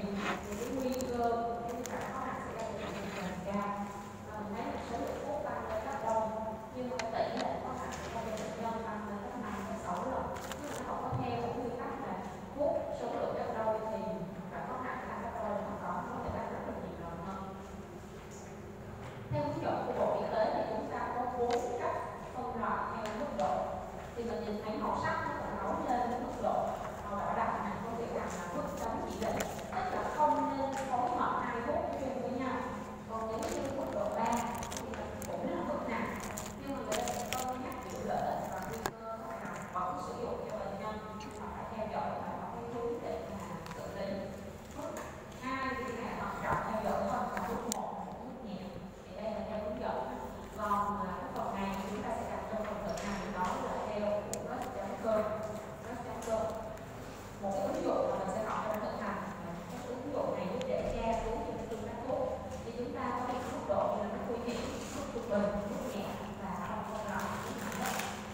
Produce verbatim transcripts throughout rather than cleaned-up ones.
thì cái nguy cơ cái phản có hại sẽ là càng cao. Mình thấy một số lượng thuốc tăng lên rất đông, nhưng mà cái tỷ lệ có hại của bệnh nhân tăng lên gấp năm đến sáu lần. Nhưng mà họ có theo một nguyên tắc là thuốc số lượng gấp đôi thì phản có hại là gấp đôi, mà có có thể tăng rất là nhiều lần hơn. Theo hướng dẫn của Bộ Y tế thì chúng ta có bốn cách phân loại theo mức độ. Thì mình nhìn thấy màu sắc nó còn nói lên mức độ màu đỏ đậm này có nghĩa rằng là mức chống chỉ định, tức là không nên phối hợp hai thuốc chung với nhau. Còn nếu như mức độ ba thì cũng là mức nặng, nhưng mà người ta sẽ cân nhắc hiệu lợi và nguy cơ nào vẫn sử dụng cho bệnh nhân, họ phải theo dõi và có cái hướng để mà xử lý. Mức hai thì là thận trọng theo dõi phần và mức một mức nhẹ, thì đây là theo hướng dẫn. Còn cái phần này chúng ta sẽ đặt trong phần thực hành, đó là theo của rất chấm cơ, rất chấm cơ. Một cái ứng dụng mà mình sẽ học trong thực hành, cái ứng dụng này giúp để tra cứu những tương tác thuốc. Thì chúng ta có những mức độ như là mức nguy hiểm, mức trung bình, mức nhẹ và không phân loại mức nặng nhất.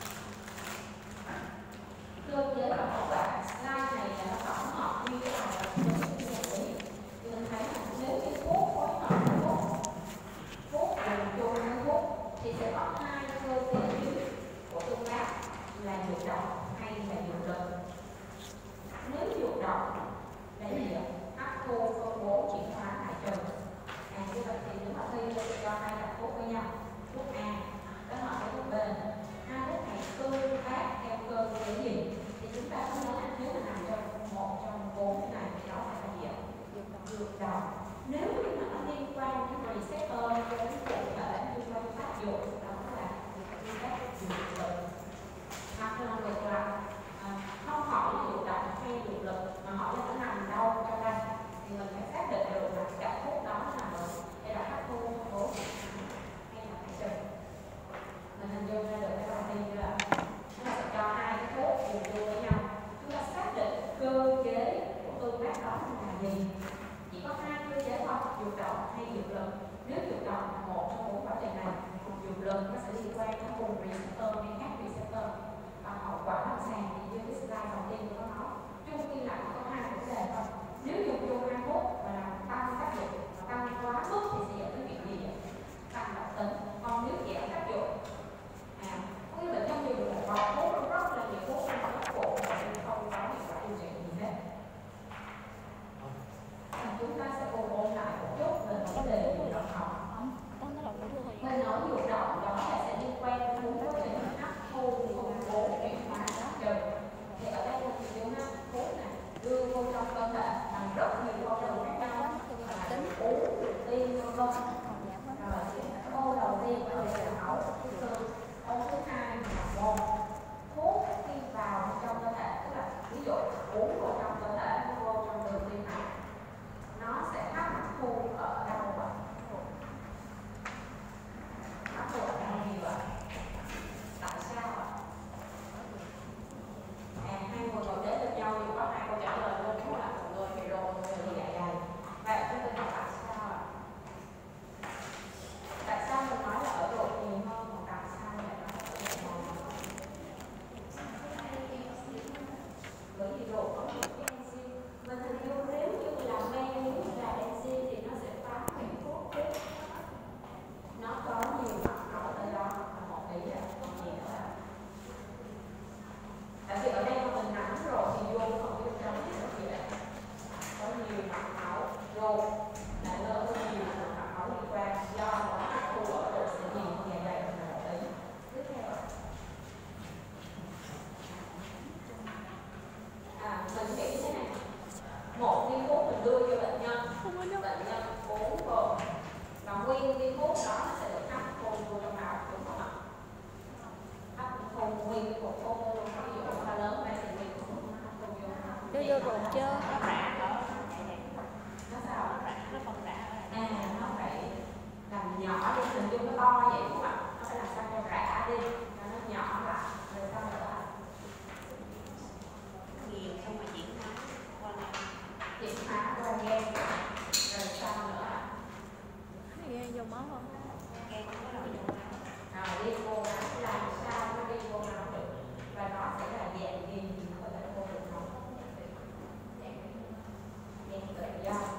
Cơ chế và hậu quả slide này là nó tổng hợp nguyên cái bài tập của những cái nguyên lý. Thì mình thấy là nếu cái thuốc phối hợp với thuốc, thuốc dùng chung với thuốc thì sẽ có hai cơ chế chính của tương tác là dụng độc hay là dụng lực. Nếu dụng độc là gì ạ? Hấp thu, phân bố, chuyển hóa, thải trừ. À, như vậy thì nếu mà khi cho hai cặp thuốc với nhau, thuốc A kết hợp với thuốc B, hai thuốc này tương tác theo cơ chế gì? Thì chúng ta có nói là nếu mà nằm trong một trong bốn cái này thì đó là gì ạ? Dụng độc. Nếu như mà nó liên quan đến receptor, cho đến cụ thể liên quan đến tác dụng, đó là các dụng lực. Hoặc là ngược lại, à, không hỏi là dụng độc hay dụng lực, mà hỏi là nó nằm đâu trong đây, thì mình phải xác định được là cái thuốc đó nằm ở hay là hấp thu, phân bố hay là thải trừ. Mình hình dung ra được cái bài thi như là chúng ta sẽ cho hai cái thuốc cùng chung với nhau, chúng ta xác định cơ chế của tương tác đó là gì. Chỉ có hai cơ chế thôi, dụng độc hay dụng lực. Nếu dụng độc là một trong bốn quá trình này, còn dụng lực nó sẽ liên quan đến cùng receptor hay khác receptor. Và hậu quả lâm sàng thì như cái slide đầu tiên tôi có nói, chung quy lại có hai vấn đề thôi. Nếu dùng chung hai thuốc và làm tăng tác dụng, tăng quá mức thì sẽ dẫn đến việc gì ạ? Tăng độc tính. Còn nếu giảm tác dụng, à, có cái bệnh nhân dùng một bọc thuốc rất là nhiều thuốc trong các bộ và không có hiệu quả điều trị gì hết. Chúng ta sẽ cùng ôn lại một chút về vấn đề dụng độc học. Mình nói dụng độc đó là sẽ liên quan đến quá trình hấp thu, phân bố, chuyển hóa, thải trừ. Thì ở đây thì chúng ta thuốc này đưa vô trong cơ thể bằng rất nhiều con đường khác nhau, tính uống, tiêm, vân vân. Rồi ô đầu tiên là máu, ô thứ hai là môn. Thuốc khi vào trong cơ thể, tức là ví dụ uống vào trong cơ thể, vô trong đường tim mạch, nó sẽ hấp thu ở đâu ạ? Hấp thu ở đâu nhiều ạ? Tại sao ạ? À, hai người ngồi kế bên nhau thì có hai câu trả lời luôn, đúng là một người thì rồi, một người thì dạ dày. Vậy chúng tôi hỏi tại sao ạ? Tại sao mình nói là ở độ nhiều hơn, còn tại sao lại nói ở độ nhiều hơn? Bởi vì độ có một cái enzyme. Mình hình dung nếu như là men, nếu như là enzyme thì nó sẽ phá hủy thuốc trước. Nó có nhiều mặt nói ở đó là một ý là còn gì nữa là tại vì ở đây mà mình nắm rồi thì vô phần bên trong thì nó dễ có nhiều mặt máu vô lại lớn hơn nhiều mặt máu đi qua do nó hấp thu ở độ sẽ nhiều dạ dày là một ý. Tiếp theo à, mình nghĩ thế này, một viên thuốc mình đưa cho bệnh nhân, bệnh nhân uống vào và nguyên viên thuốc đó nó sẽ được hấp thu vô trong máu, đúng không ạ? Hấp thu nguyên cái cục thuốc vô trong máu, ví dụ nó lớn đây thì nguyên cục thuốc nó hấp thu vô máu. Vô vô ruột chưa? Nó sao? Nó còn rã. À, nó phải làm nhỏ đi, hình dung nó to vậy đúng không ạ? Nó phải làm sao cho rã đi, cho nó nhỏ lại, rồi sao nữa ạ? Nghiền xong rồi chuyển hóa qua gan. Chuyển hóa qua gan, rồi sao nữa ạ? Gan vô máu không? Gan không có đầu vô máu. Rồi đi vô máu, làm sao nó đi vô máu được? Và nó sẽ là dạng gì có thể vô được máu? Dạng tự do.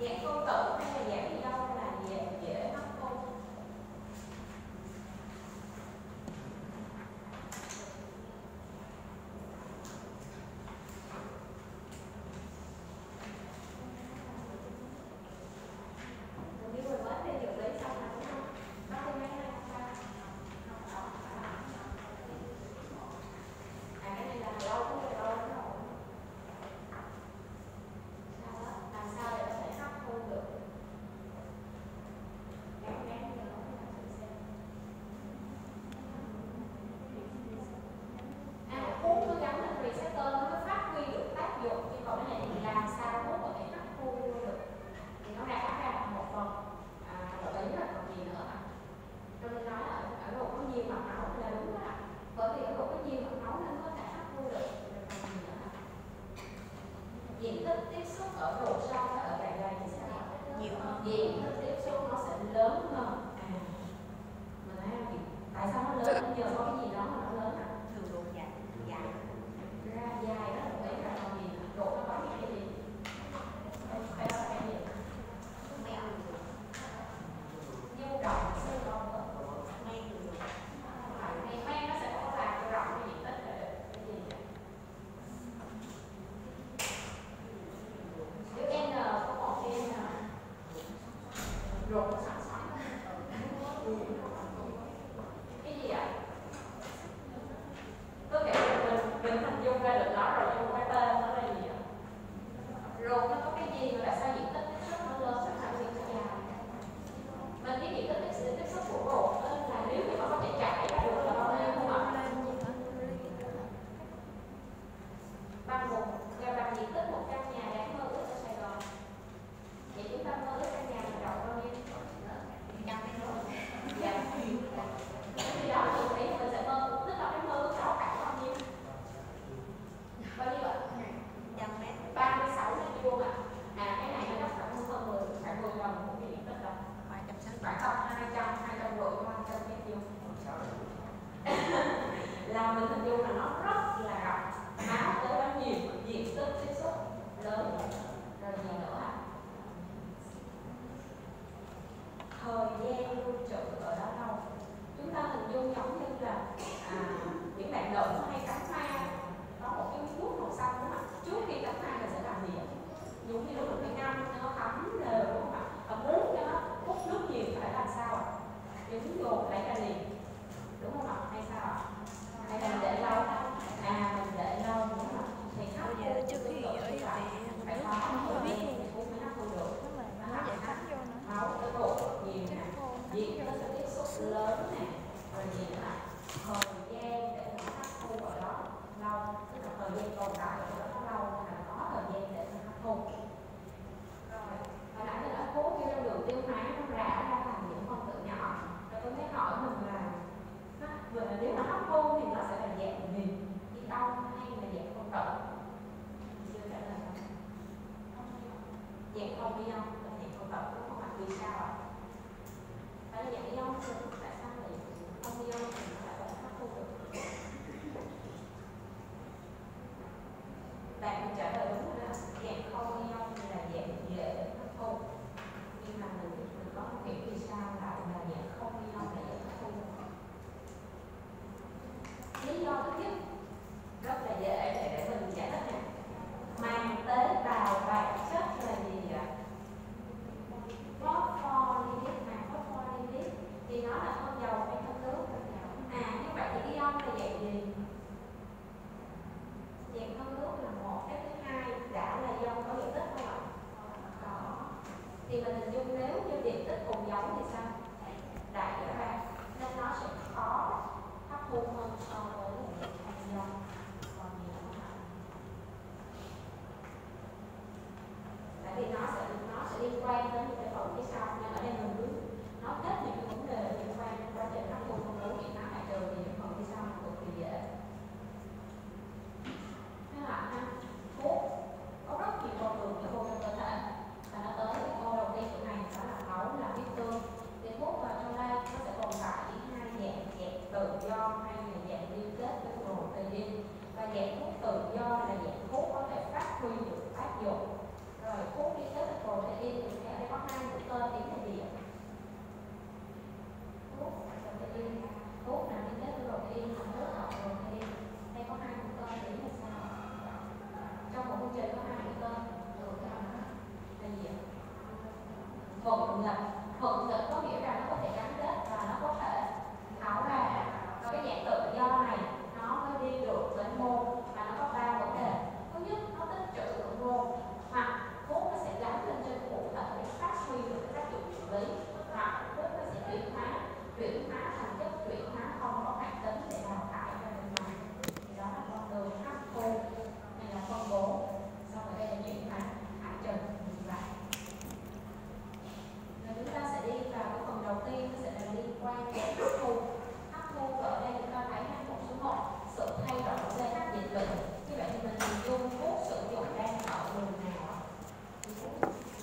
dạng phân tử hay là dạng gì đâu là dễ dễ hấp thu. Đi rồi mới đi được lấy xong là đúng không? Đó thì mấy này sao? À cái này là lâu cũng là lâu rồi. Sao đó? Làm sao để có thể hấp thu được? Gắn gắn vô đó là thử xem. À, thuốc nó gắn lên receptor nó mới phát huy được tác dụng, chứ còn cái này thì làm sao thuốc có thể hấp thu vô được? Thì nó đã ra một phần à, một ý là còn gì nữa ạ? Cho nên nói là ở độ có nhiều mạch máu là đúng đó ạ. Bởi vì ở độ có nhiều mạch máu nên có thể hấp thu được. Rồi còn gì nữa ạ? Diện tích tiếp xúc ở độ sâu và ở dạ dày thì sao ạ? Nhiều hơn. Diện tích tiếp xúc nó sẽ lớn hơn. À, mình thấy không? Tại sao nó lớn? Nó nhờ có cái gì đó mà nó lớn ạ? Thường độ dài dài Ra dài đó là một ý là còn gì nữa? Độ nó có những cái gì? Phải là cái gì? mấy ông được Nhu động siêu đông nữa. mấy người được Hay men nó sẽ có làm cho rộng cái diện tích là được cái gì vậy? Chữ N có một cái N ruột nó sẵn sẵn. Cái gì ạ? Tôi kể là mình mình hình dung ra được nó rồi, nhưng cái tên nó là gì ạ? Ruột nó có cái gì mà tại sao diện tích tiếp xúc nó lớn sẽ thành diện tích dài? Mình cái diện tích tiếp tiếp xúc của ruột đó là nếu như nó có thể chạy ra được là bao nhiêu không ạ? Bằng một và bằng diện tích một căn nhà đáng mơ ước ở Sài Gòn. Vậy chúng ta mơ ước căn nhà mình rộng bao nhiêu? trăm mét rồi Dạ. Thì đó thì thấy mình sẽ mơ, tức là cái mơ ước đó khoảng bao nhiêu? Bao nhiêu ạ? trăm mét ba mươi sáu mét vuông ạ. À cái này nó khoảng hơn mười, khoảng mười lần một cái diện tích đó. ba trăm sáu mươi Khoảng tầm hai trăm, hai trăm rưỡi, ba trăm mét vuông. Là mình hình dung là nó rất là rộng, máu tới bao nhiêu, diện tích tiếp xúc lớn. Rồi gì nữa ạ? Thời gian lưu trữ ở đó lâu. Chúng ta hình dung giống như là à, những bạn nữ hay cắm hoa có một cái thuốc màu xanh đúng không ạ? Trước khi cắm hoa mình sẽ làm gì ạ? Dùng như lúc mình ngâm cho nó thấm đều đúng không ạ? Và muốn cho nó hút nước nhiều phải làm sao ạ? Dùng dồn lấy ra liền đúng không ạ? Hay sao ạ? Hay là mình để lâu? À mình để lâu đúng không ạ? Thì hấp Bây giờ trước khi ở thì phải nước có không thời có biết gian luôn. thì cũng mới hấp thu được. Nó là Nó nó giải hấp phóng vô nữa. máu tới độ nhiều nè, Cái khô nó diện vô. tích tiếp xúc lớn nè, rồi gì nữa ạ? Thời gian để mình hấp thu ở đó lâu, tức là thời gian tồn tại ở đó nó lâu nên là có thời gian để mình hấp thu. Rồi, hồi nãy mình đã cố khi trong đường tiêu hóa nó rã ra thành những phân tử nhỏ. Rồi tôi mới hỏi mình là nó, nếu mà hấp thu thì nó sẽ là dạng gì? Đi đông hay là dạng phân tử? Chưa trả lời không? Dạng không ion là dạng phân tử đúng không ạ? Vì sao ạ? Tại là dạng ion thì tại sao lại không ion thì nó lại có thể hấp thu được?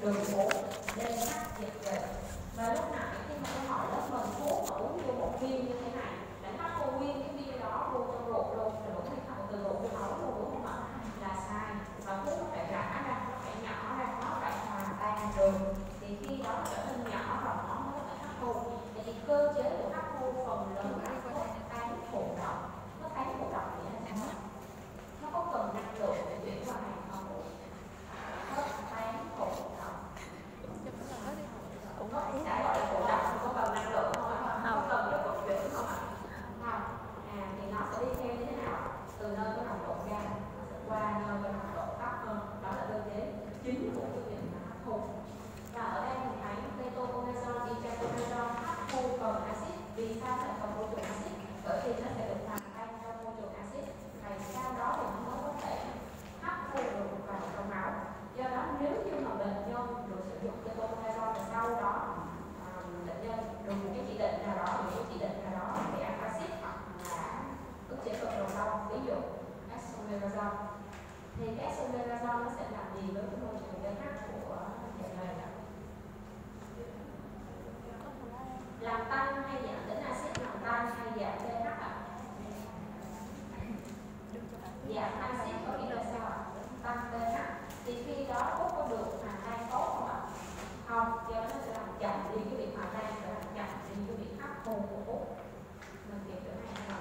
đường uống đê hát dịch dịch. Và lúc nãy khi mà tôi hỏi lớp mình thuốc mà uống vô một viên như thế này, đánh hấp vô nguyên cái viên đó vô trong ruột luôn, rồi uống hay không từ ruột vô máu luôn, đúng không ạ? Là sai. Và thuốc nó phải rã ra, nó phải nhỏ ra, nó phải hòa tan đường. Thì khi đó trở nên nhỏ và nó mới phải hấp thu. Vậy thì cơ chế của hấp thu phần lớn là thuốc tán thụ động. Nó tán thụ động nghĩa là sao? Nó có cần năng lượng để chuyển qua hàng không? Nó tán thụ động. Nó đã gọi là thụ động, có cần năng lượng không ạ? Không cần cho vận chuyển không ạ? Không. À, thì nó sẽ đi theo như thế nào? Từ nơi có nồng độ ga qua nơi có nồng độ thấp hơn. Đó là cơ chế chính của cái việc hấp thu. Và ở đây mình thấy ketoconazole, itraconazole hấp thu cần axit. Vì sao lại cần môi trường axit? Bởi vì nó sẽ được hòa tan trong môi trường axit. Và sau đó thì nó mới có thể hấp thu được vào trong máu. Do đó nếu như mà bệnh nhân được sử dụng ketoconazole và sau đó um, bệnh nhân được một cái chỉ định nào đó, một cái chỉ định nào đó về ăn axit hoặc là ức chế cơn đầu đông, ví dụ esomeprazole, thì cái esomeprazole nó sẽ làm gì với cái môi trường pH của dạ dày ạ? Làm tăng hay giảm tính axit, làm tăng hay giảm pH ạ? Giảm axit có nghĩa là sao ạ? Tăng pH. Thì khi đó thuốc có được hòa tan tốt không ạ? Không, do nó sẽ làm chậm đi cái việc hòa tan, sẽ làm chậm đi cái việc hấp thu của thuốc. Mình kịp chỗ này không ạ?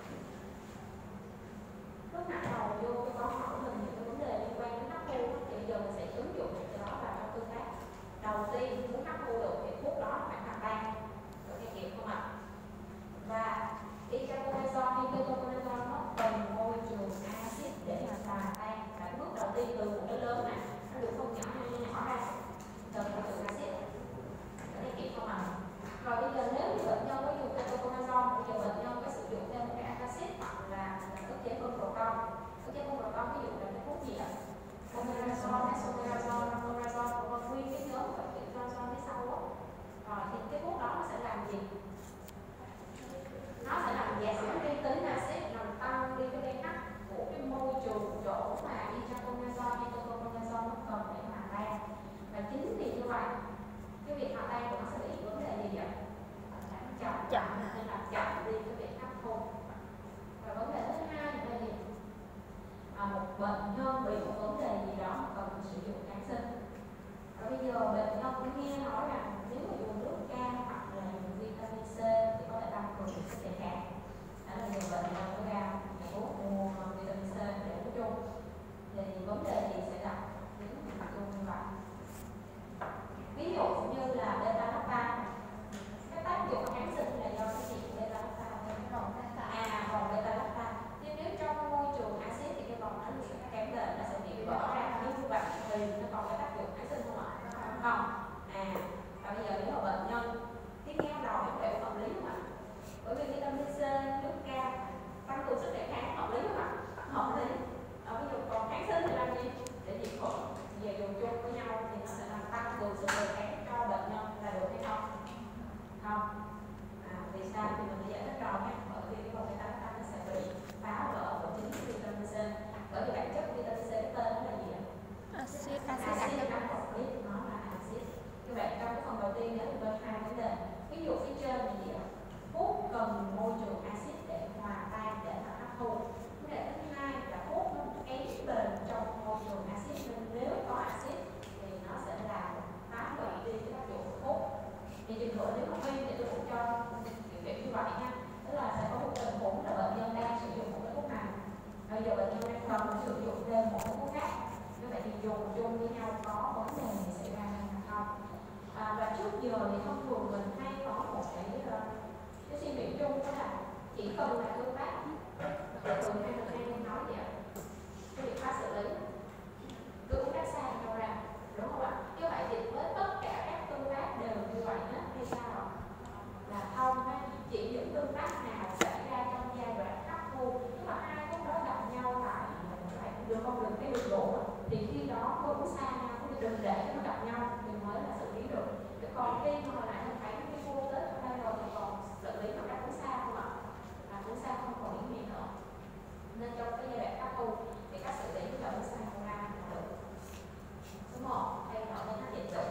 Lúc nãy đầu vô cái câu hỏi mình những cái vấn đề liên quan đến hấp thu, thì giờ mình sẽ ứng dụng cái đó vào trong tương tác. Đầu tiên muốn hấp thu được thì thuốc đó phải hòa tan. Có nghe kịp không ạ? Và itraconazole hay ketoconazole nó cần môi trường axit để mà hòa tan. Và cái bước đầu tiên từ một cái lớn này nó được phân nhỏ nhỏ nhỏ ra, cần môi trường axit. Có nghe kịp không ạ? Rồi bây giờ nếu như bệnh nhân có dùng ketoconazole, bây giờ bệnh nhân có sử dụng thêm cái axit hoặc là ức chế phân proton. Ức chế phân proton ví dụ là cái thuốc gì ạ? Omeprazole, esomeprazole, omeprazole, và nguyên cái nhóm của ketoconazole phía sau đó. Rồi thì cái thuốc đó nó sẽ làm gì? Nó sẽ làm giảm đi tính axit, làm tăng đi cái pH của cái môi trường chỗ mà itraconazole hay ketoconazole nó cần để hòa tan. Và chính vì như vậy cái việc hòa tan của nó sẽ bị vấn đề gì vậy? Chậm chậm nên là chậm đi cái việc hấp thu. Và vấn đề thứ hai là gì? À, một bệnh nhân bị một vấn đề gì đó mà cần sử dụng kháng sinh. Và bây giờ bệnh nhân cũng nghe nói rằng nếu mà dùng nước cam hoặc là dùng vitamin C thì có thể tăng cường sức đề kháng. Đó là nhiều bệnh nhân có ra nhà thuốc mua vitamin C để uống chung. Thì vấn đề gì sẽ gặp nếu mà dùng như vậy? Ví dụ như là beta-lactam, cái tác dụng kháng sinh là do cái gì? Beta-lactam à, vòng beta-lactam. Chứ nếu trong môi trường axit thì cái vòng nó sẽ kém bền, nó sẽ bị vỡ ra. Nếu như vậy thì nó còn cái tác dụng kháng sinh không ạ? Không. À, và bây giờ nếu mà bệnh nhân tiếp theo đòi những bệnh hợp lý không ạ? Bởi vì vitamin C, nước cam tăng cường sức đề kháng hợp lý không ạ? Hợp lý. À, ví dụ còn kháng sinh thì làm gì? Để diệt khuẩn. Giờ dùng chung với nhau thì nó sẽ làm tăng cường sức đề kháng cho bệnh nhân là được hay không? Không. À, vì sao thì mình đã giải thích rồi nhé. Bởi vì cái vòng beta-lactam nó sẽ bị phá vỡ bởi chính vitamin C. Bởi vì bản chất vitamin C cái tên nó là gì ạ? Axit. Axit ăn một lít nó là axit. Như vậy trong cái phần đầu tiên nhớ thì bên hai vấn đề. Ví dụ phía trên là gì ạ? Thuốc cần môi trường axit để hòa tan để mà hấp thu. Vấn đề thứ hai là thuốc nó kém bền trong môi trường axit, nên nếu có axit thì nó sẽ làm phá hủy đi cái tác dụng của thuốc. Thì trường hợp nếu mà viêm thì tôi cũng cho kiểu kiểu như vậy nha. Tức là sẽ có một tình huống là bệnh nhân đang sử dụng một cái thuốc này, bây giờ bệnh nhân đang cần sử dụng thêm một cái thuốc khác. Như vậy thì dùng chung với nhau có vấn đề gì xảy ra hay không? À, và trước giờ thì thông thường mình hay có một cái cái suy nghĩ chung đó là chỉ cần là tương tác thì thường hay mình hay nói gì ạ? Cái biện pháp xử lý cứ uống cách xa nhau ra, đúng không ạ? Như vậy thì với tất cả các tương tác đều như vậy hết hay sao? Là không hay chỉ những tương tác nào xảy ra trong giai đoạn hấp thu, tức là hai thuốc đó gặp nhau tại được không được cái đường độ thì khi đó cứ uống xa nhau, cứ đừng để nó gặp nhau thì mới là xử lý được. Chứ còn khi mà hồi nãy mình thấy cái cô tới ở đây rồi thì còn xử lý bằng cách uống xa không ạ? Là uống xa không còn ý nghĩa nữa. Nên trong cái giai đoạn hấp thu thì các xử lý là uống xa không ra là được. Số một thay đổi nên hấp điện tử.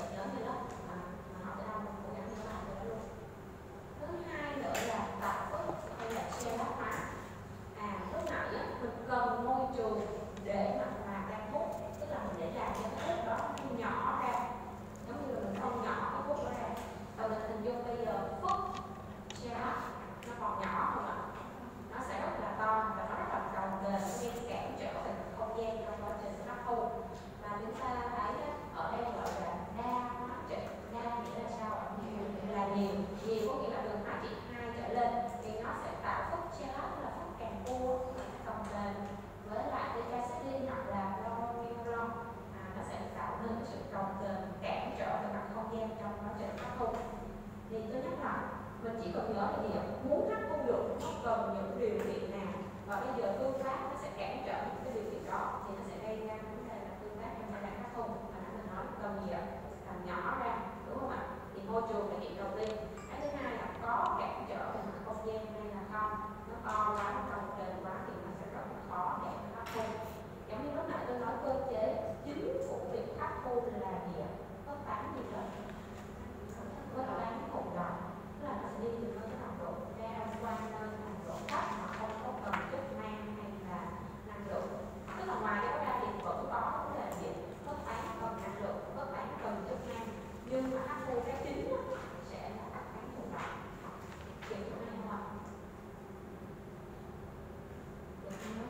trường để mà mà đang hút, tức là mình để làm cho cái hút đó nó nhỏ ra, giống như là mình không nhỏ cái hút đó ra. Và mình hình dung bây giờ phút nó còn nhỏ không ạ? Nó sẽ rất là to và nó rất là cồng kềnh, nó gây cản trở về không gian trong quá trình hấp thu. Và chúng ta thấy ở đây gọi là đa hóa trị. Đa nghĩa là sao ạ? Nhiều là nhiều, nhiều có nghĩa là đường hóa trị hai trở lên thì nó sẽ tạo phút chéo, là phút càng cua, cồng kềnh với lại cái acetylene hoặc là chloromethylron, à, nó sẽ tạo nên cái sự cồng kềnh, cản trở về mặt không gian trong quá trình hấp thu. Thì tôi nhắc lại, mình chỉ cần nhớ là gì ạ? Muốn hấp thu được nó cần những điều kiện nào, và bây giờ tương tác nó sẽ cản trở những cái điều kiện đó thì nó sẽ gây ra vấn đề là tương tác trong giai đoạn hấp thu. Mà nãy mình nói cần gì ạ? Làm nhỏ ra, đúng không ạ? Thì môi trường là hiện đầu tiên. Cái thứ hai là có cản trở về mặt không gian hay là không, nó to quá, nó cồng kềnh quá thì nó sẽ rất là khó để hấp thu. Giống như lúc nãy tôi nói cơ chế chính của việc hấp thu là gì ạ? Phát tán gì đó, phát tán cùng loại, tức là nó sẽ đi từ nơi cái nồng độ cao qua nơi nồng độ thấp mà không có cần chất mang hay là năng lượng. Tức là ngoài cái ra thì vẫn có vấn đề gì? Phát tán cần năng lượng, phát tán cần chất mang, nhưng mà hấp thu cái chính sẽ là phát tán cùng loại. Hiểu chỗ này không ạ? Được không?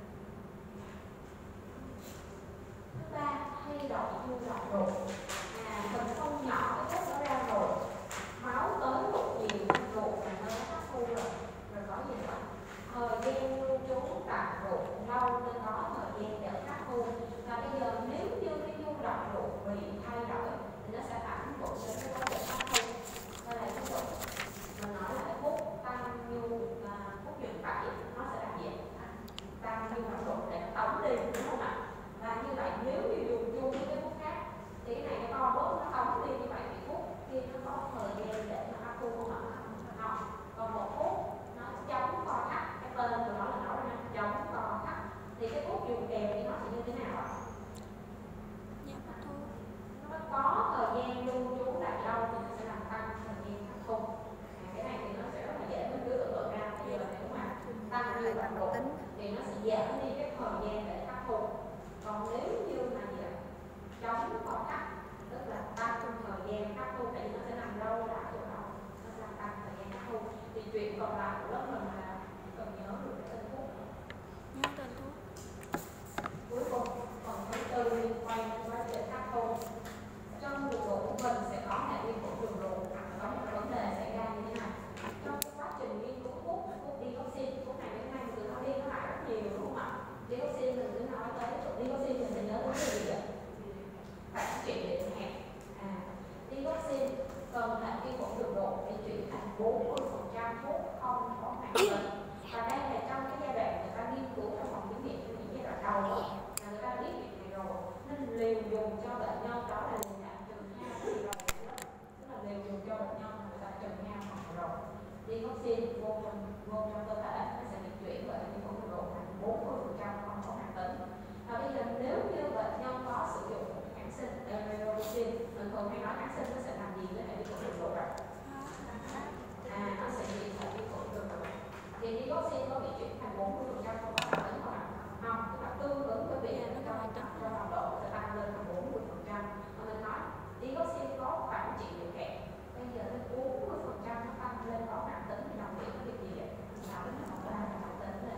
Thứ ba, thay đổi nhu động độ. À, mình không nhỏ cái chất đó ra rồi, máu tới một nhiều ruột là nó hấp thu rồi, rồi có gì nữa? Thời gian lưu trú tại ruột lâu nên có thời gian để hấp thu. Và bây giờ nếu như cái nhu động ruột bị thay đổi thì nó sẽ ảnh hưởng đến cái quá trình hấp thu. Đây là ví dụ mình nói là cái thuốc tăng nhu à, thuốc nhuận tẩy nó sẽ làm gì? Tăng nhu động ruột để nó tống đi, đúng không ạ? Và như vậy nếu như dùng chung với cái thuốc khác thì cái này cái co bớt nó tống đi, như vậy thì thuốc kia nó có thời gian để mà hấp thu không ạ? Không. Còn một thuốc nó chống co thắt, cái tên của nó là nói là chống co thắt, thì cái thuốc dùng kèm thì nó sẽ như thế nào ạ? Nó có thời gian lưu trú lại lâu thì nó sẽ làm tăng thời gian hấp thu. À, cái này thì nó sẽ rất là dễ mình cứ tưởng tượng ra. Bây giờ nếu mà tăng như động độ thì nó sẽ giảm đi cái thời gian để hấp thu. Còn nếu như mà gì ạ? Chống co thắt, tức là tăng thời gian hấp thu thì nó sẽ nằm lâu lại chỗ đó, nó sẽ làm tăng thời gian hấp thu. Thì chuyện còn lại của lớp mình là cần nhớ được cái tên thuốc. Nhớ tên thuốc. Cuối cùng phần thứ tư liên quan đến quá trình hấp thu. Trong đường ruột của mình sẽ có hệ vi khuẩn đường ruột, có một vấn đề xảy ra như thế này. Trong cái quá trình nghiên cứu thuốc, thuốc dioxin, thuốc này đến nay mình cứ nói đi nói lại rất nhiều, đúng không ạ? Dioxin mình cứ nói tới dioxin mình sẽ nhớ đến cái gì ạ? Phát triển điện hẹp. À, dioxin cần hệ vi khuẩn đường ruột để chuyển thành bốn mươi phần trăm thuốc không có hoạt tính. Và đây là trong cái giai đoạn người ta nghiên cứu trong phòng thí nghiệm, những giai đoạn đầu đó, là người ta biết việc này rồi, nên liều dùng cho bệnh nhân đó là liều đạm trừ hai rồi, tức là liều dùng cho bệnh nhân người ta trừ hai rồi. Dioxin vô trong vô trong cơ thể nó sẽ bị chuyển bởi vi khuẩn đường ruột thành bốn mươi phần trăm không có hoạt tính. Và bây giờ nếu như bệnh nhân có sử dụng một kháng sinh dioxin, mình thường hay nói kháng sinh nó sẽ làm gì với hệ vi khuẩn đường ruột ạ? À, nó sẽ bị hệ vi khuẩn đường ruột. Thì dioxin có bị chuyển thành bốn mươi phần trăm không có hoạt tính không ạ? Không, tức là tương ứng với việc là cho cho nồng độ sẽ tăng lên thành bốn mươi phần trăm. Mà mình nói dioxin có phản trị điều hẹp, bây giờ lên bốn mươi phần trăm nó tăng lên có hoạt tính thì đồng nghĩa với việc gì vậy? Tạo đến là một là hoạt tính lên.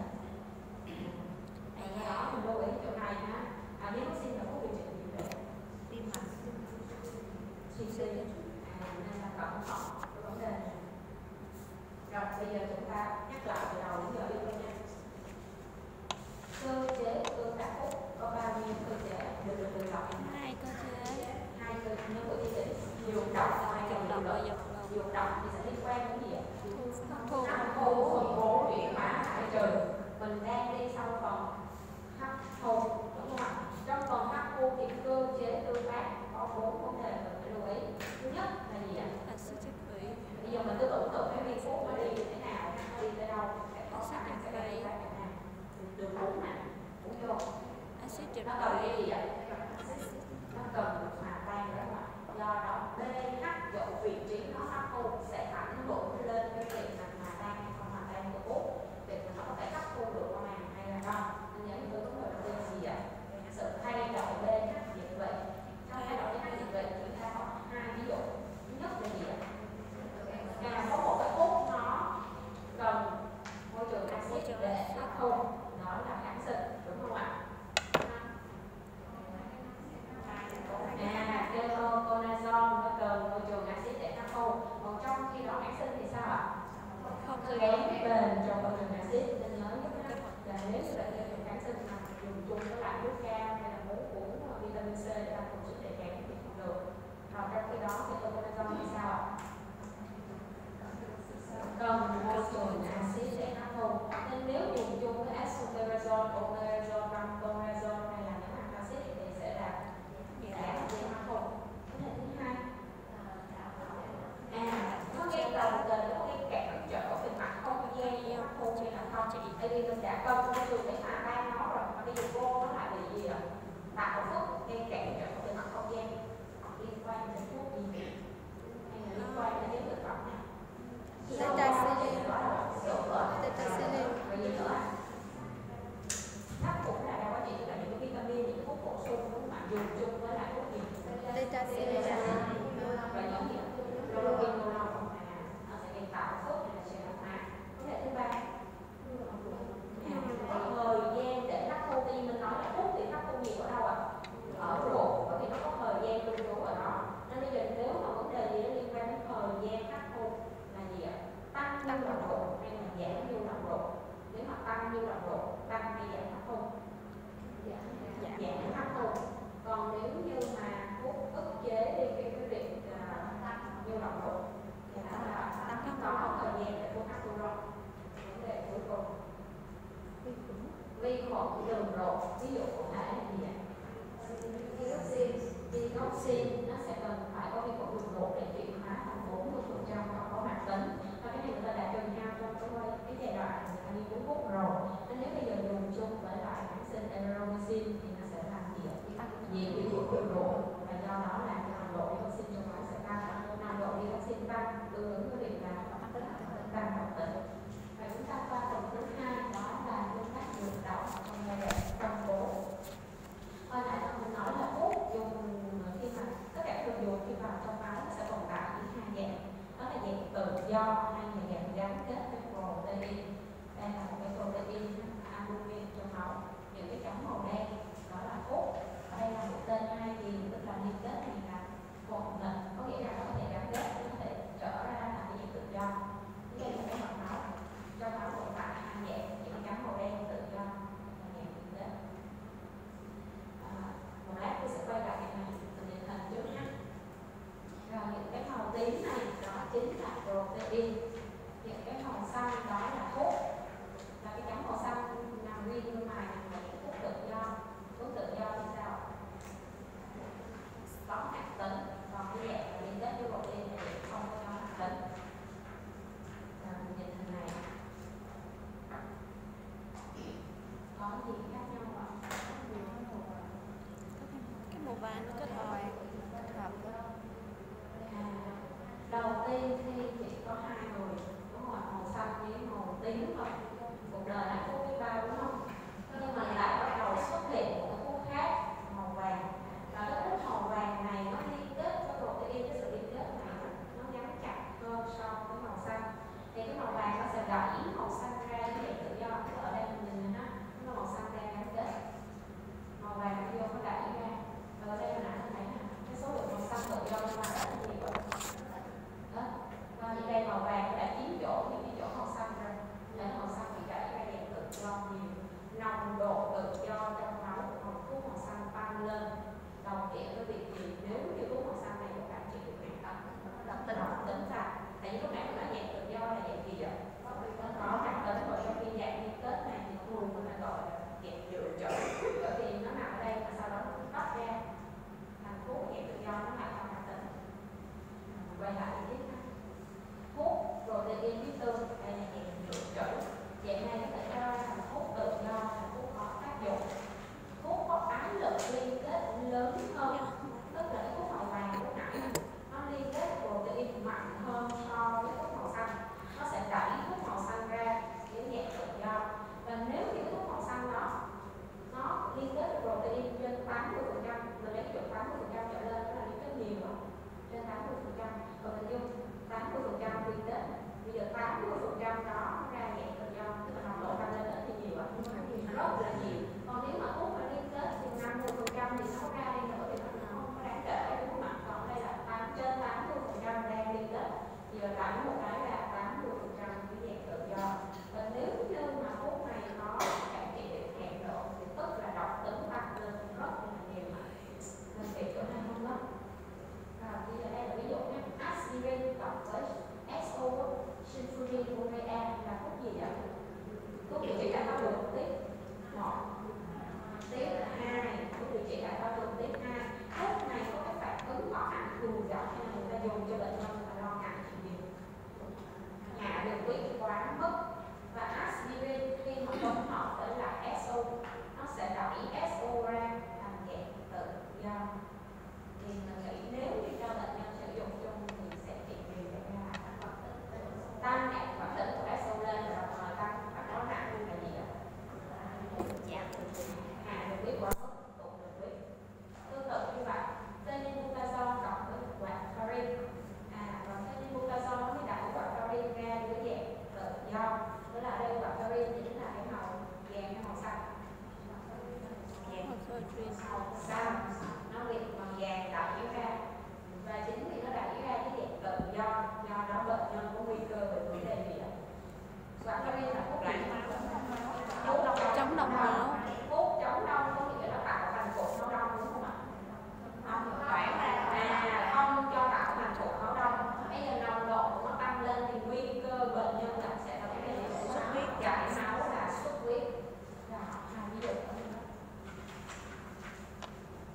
Đó, mình lưu ý chỗ này ha. À, dioxin là có điều trị gì vậy? Tim mạch, Suy suy. À, nên là cẩn thận cái vấn đề này. Rồi, bây giờ chúng ta nhắc lại từ đầu đến giờ đi thôi nha. Cơ chế tương tác thuốc có bao nhiêu cơ chế được được lựa chọn? Hai cơ chế. Hai cơ chế của chương trình. Dụng động hay là dụng động? Dụng động thì sẽ liên quan đến gì ạ? Thu. Hấp thu, phân bố, chuyển hóa, thải trừ. Mình đang đi sau phần hấp thu, đúng không ạ? Trong phần hấp thu thì cơ chế tương tác có bốn vấn đề mình phải lưu ý. Thứ nhất là gì ạ? Acetic vị. Bây giờ mình cứ tưởng tượng cái viên thuốc nó đi như thế nào, nó đi tới đâu, sẽ có khả năng sẽ gây ra cái nào. Đường uống nè, uống vô. Acetic Nó cần vị. cái gì ạ? Nó cần hòa tan đó mà. Do đó pH chỗ vị trí nó hấp thu sẽ ảnh hưởng lên cái việc mà hòa tan hay không hòa tan của thuốc. Việc mà nó có thể hấp thu được qua màng hay là không. Nên nhớ những cái vấn đề tạo phức gây cản trở về mặt không gian liên quan đến thuốc gì hay là liên quan đến cái thực phẩm nào? Tetracycline. Tetracycline. Tetracycline. Rồi gì nữa? Thấp cũng là đa quá chị, tức là những cái vitamin, những thuốc bổ sung đúng không ạ? Dùng chung với lại thuốc gì? Tetracycline. Và những gì? Chloroquinol nó sẽ gây tạo phức hay là sẽ làm mát. Vấn đề thứ ba, thời gian để hấp thu, thì mình nói là thuốc thì hấp thu nhiều ở đâu ạ? Ở ruột, bởi vì nó có thời gian lưu trú ở đó. Nên bây giờ nếu mà vấn đề gì nó liên quan đến thời gian hấp thu là gì ạ? Tăng nhu động ruột hay là giảm nhu động ruột? Nếu mà tăng nhu động ruột, tăng hay giảm hấp thu? Giảm hấp thu. Còn nếu như mà thuốc ức chế đi cái cái việc uh, tăng nhu động ruột thì nó là tăng có thời gian để thuốc hấp thu rồi. Vấn đề cuối cùng, vi khuẩn đường ruột, ví dụ cụ thể là gì ạ? Digoxin nó sẽ cần phải có vi khuẩn đường ruột để chuyển hóa thành bốn mươi phần trăm hoặc có hoạt tính. Và cái này người ta đã từng nhau trong cái, cái giai đoạn người ta nghiên cứu thuốc rồi. Nên nếu bây giờ dùng chung với lại kháng sinh erythromycin thì nó sẽ làm gì ạ? Nhiều vi khuẩn đường ruột, và do đó là nồng độ digoxin trong máu sẽ tăng. Nồng độ digoxin tăng tương ứng với việc là tăng hoạt tính. Và chúng ta qua phần thứ hai đó là phương pháp dược độc trong giai đoạn công bố. Hồi nãy mình nói là thuốc dùng khi mà tất cả thường dùng khi vào trong máu sẽ tồn tại những hai dạng, đó là dạng tự do hay là dạng gắn kết với protein. Đây là một cái protein albumin trong máu. Những cái chấm màu đen đó là thuốc. Ở đây là một tên hai chiều, tức là liên kết này là hỗn hợp, có nghĩa là nó có thể gắn kết, nó có thể trở ra là cái dạng tự do. Đây là cái mặt máu, trong máu tồn tại hai dạng, những cái chấm màu đen tự do và dạng liên kết. À, một lát tôi sẽ quay lại cái này, mình nhìn hình trước nhé. Rồi những cái màu tím này đó chính là protein, những cái màu xanh đó là thuốc, và cái chấm màu xanh nằm riêng bên ngoài là những thuốc tự do. Thuốc tự do thì sao? Có hoạt tính, còn cái dạng là liên kết với protein này không có hoạt tính. Rồi mình nhìn hình này có gì khác nhau không? Cái màu vàng nó kết hợp kết hợp À, đầu tiên thì chỉ có hai người, đúng không? Màu xanh với màu tím thôi. Cuộc đời hạnh phúc biết bao đúng không? Nhưng mà lại bắt đầu xuất hiện một cái thuốc khác màu vàng. Và cái thuốc màu vàng này nó liên kết với protein, cái sự liên kết này nó gắn chặt hơn so với màu xanh. Thì cái màu vàng nó sẽ đẩy màu xanh ra cái dạng tự do. Ở đây mình nhìn nó, nó màu xanh đang gắn kết, màu vàng nó vô nó đẩy ra. Và ở đây mình nãy thấy cái số lượng màu xanh tự do nó đã rất nhiều. Đó. Và ở đây màu vàng nó đã chiếm chỗ những cái chỗ màu xanh rồi, để màu xanh bị đẩy ra dạng tự do nhiều. Nồng độ tự do trong máu của thuốc màu xanh tăng lên, đồng nghĩa với việc gì? Nếu như thuốc màu xanh này các bạn chỉ được hoạt động động tính hoạt tính ra, tại vì lúc nãy mình nói dạng tự do là dạng gì vậy? Có hoạt tính, rồi trong khi dạng liên kết này thì thường mình lại gọi là dạng dự trữ, bởi vì nó nằm ở đây và sau đó nó tách ra thành thuốc dạng tự do, nó lại không hoạt tính. Quay lại tiếp ha. Thuốc protein huyết tương, đây là dạng dự trữ. Dạng này có thể cho ra thành thuốc tự do, là thuốc có tác dụng. Thuốc có ái lực liên kết lớn hơn, tức là cái thuốc màu vàng lúc nãy nó liên kết protein mạnh hơn so với thuốc màu xanh. Nó sẽ đẩy thuốc màu xanh ra dưới dạng tự do. Và nếu như cái thuốc màu xanh đó nó liên kết với protein trên tám mươi phần trăm, mình lấy chuẩn tám mươi phần trăm trở lên, đó là liên kết nhiều đó, trên tám mươi phần trăm. Còn mình dùng tám mươi phần trăm liên kết, bây giờ tám mươi phần trăm đó ra dạng tự do, tức là nồng độ tăng lên rất là nhiều, rất là nhiều. Còn nếu mà thuốc mà liên kết thì năm mươi phần trăm thì nó ra đi nữa thì nó không có đáng kể, đúng không ạ? Còn đây là tám trên tám mươi phần trăm đang liên kết, thì giờ đánh một cái là tám mươi phần trăm cái dạng tự do. Và nếu như mà thuốc này có cải thiện được hẹn độ thì tức là độc tính tăng lên rất là nhiều. Mình hiểu chỗ này không đó? Rồi bây giờ đây là ví dụ nhé, aspirin cộng với ét o, sulfonylurea là thuốc gì vậy? Thuốc điều trị đái tháo đường tiếp, một màu xanh, nó bị màu vàng đẩy ra, và chính vì nó đẩy ra cái điện tử do do đó bệnh nhân có nguy cơ về vấn đề gì ạ? Và cho nên là thuốc gì? Chống đông máu. Thuốc chống đông có nghĩa là tạo thành cục máu đông đúng không ạ? Không phải là À, không cho tạo thành cục máu đông. Bây giờ nồng độ của nó tăng lên thì nguy cơ bệnh nhân là sẽ có cái gì? Xuất huyết, chảy máu là xuất huyết. Rồi, hai ví dụ.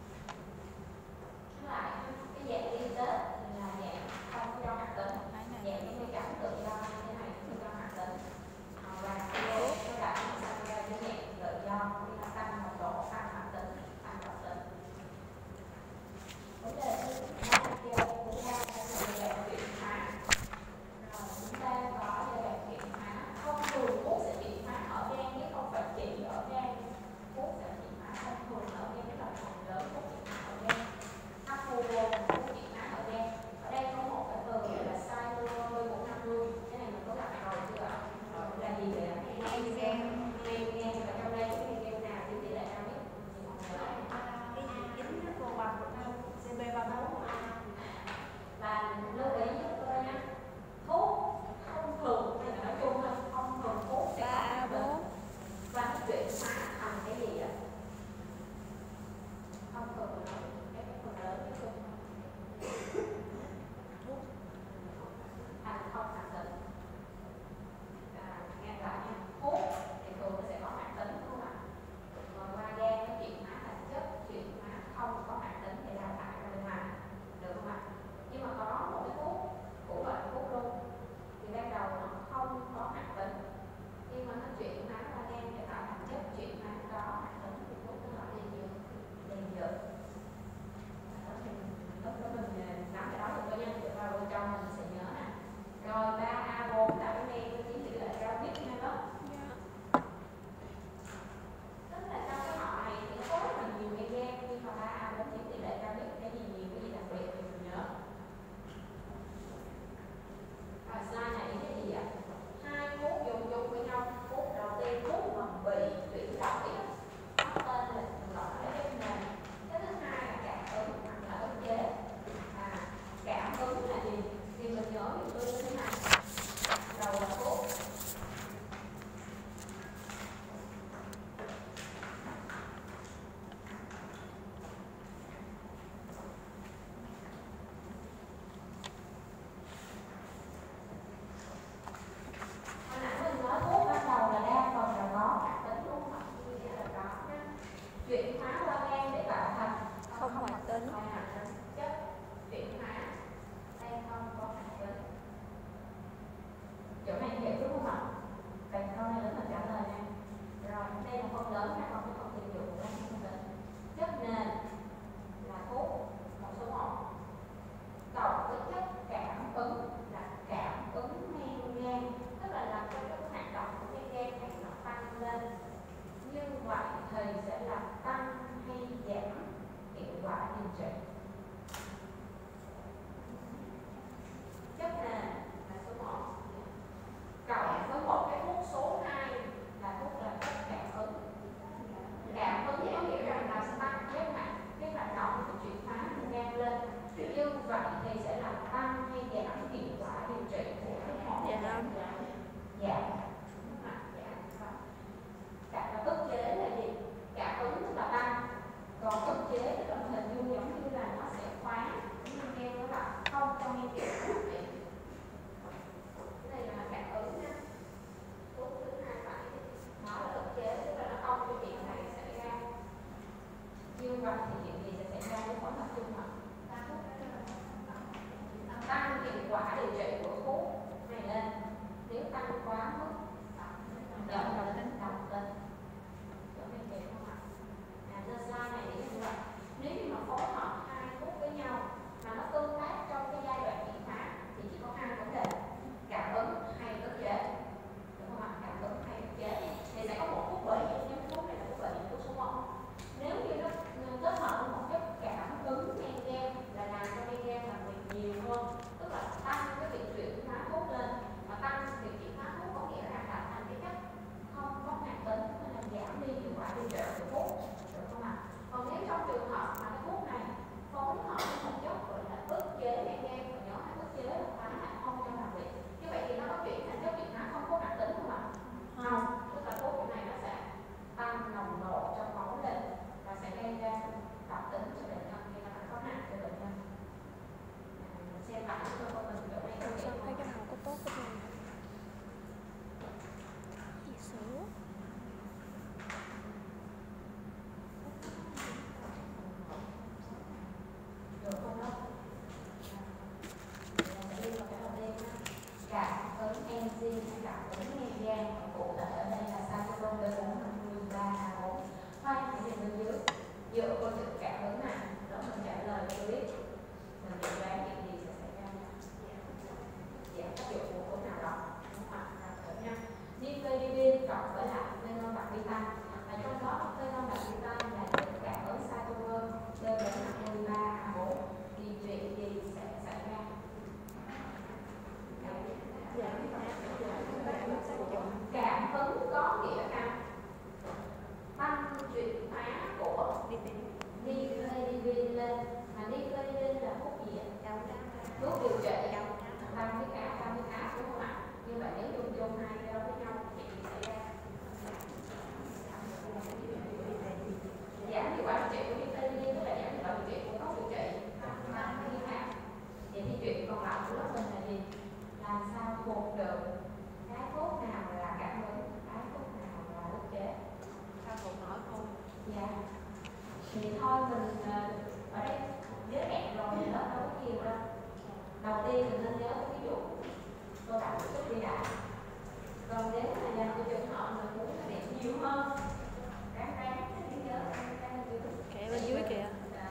được cái thuốc nào là cảm ứng, cái thuốc nào là ức chế. Sao phụ nói không? Dạ. Thì thôi mình ở đây nhớ hẹn rồi thì lớp đâu có nhiều đâu. Đầu tiên mình nên nhớ ví dụ tôi đặt một chút đi đã. Còn nếu là dành cho trường hợp mình muốn nó đẹp nhiều hơn, ráng ráng thì nhớ ráng dưới. Kệ bên dưới kìa.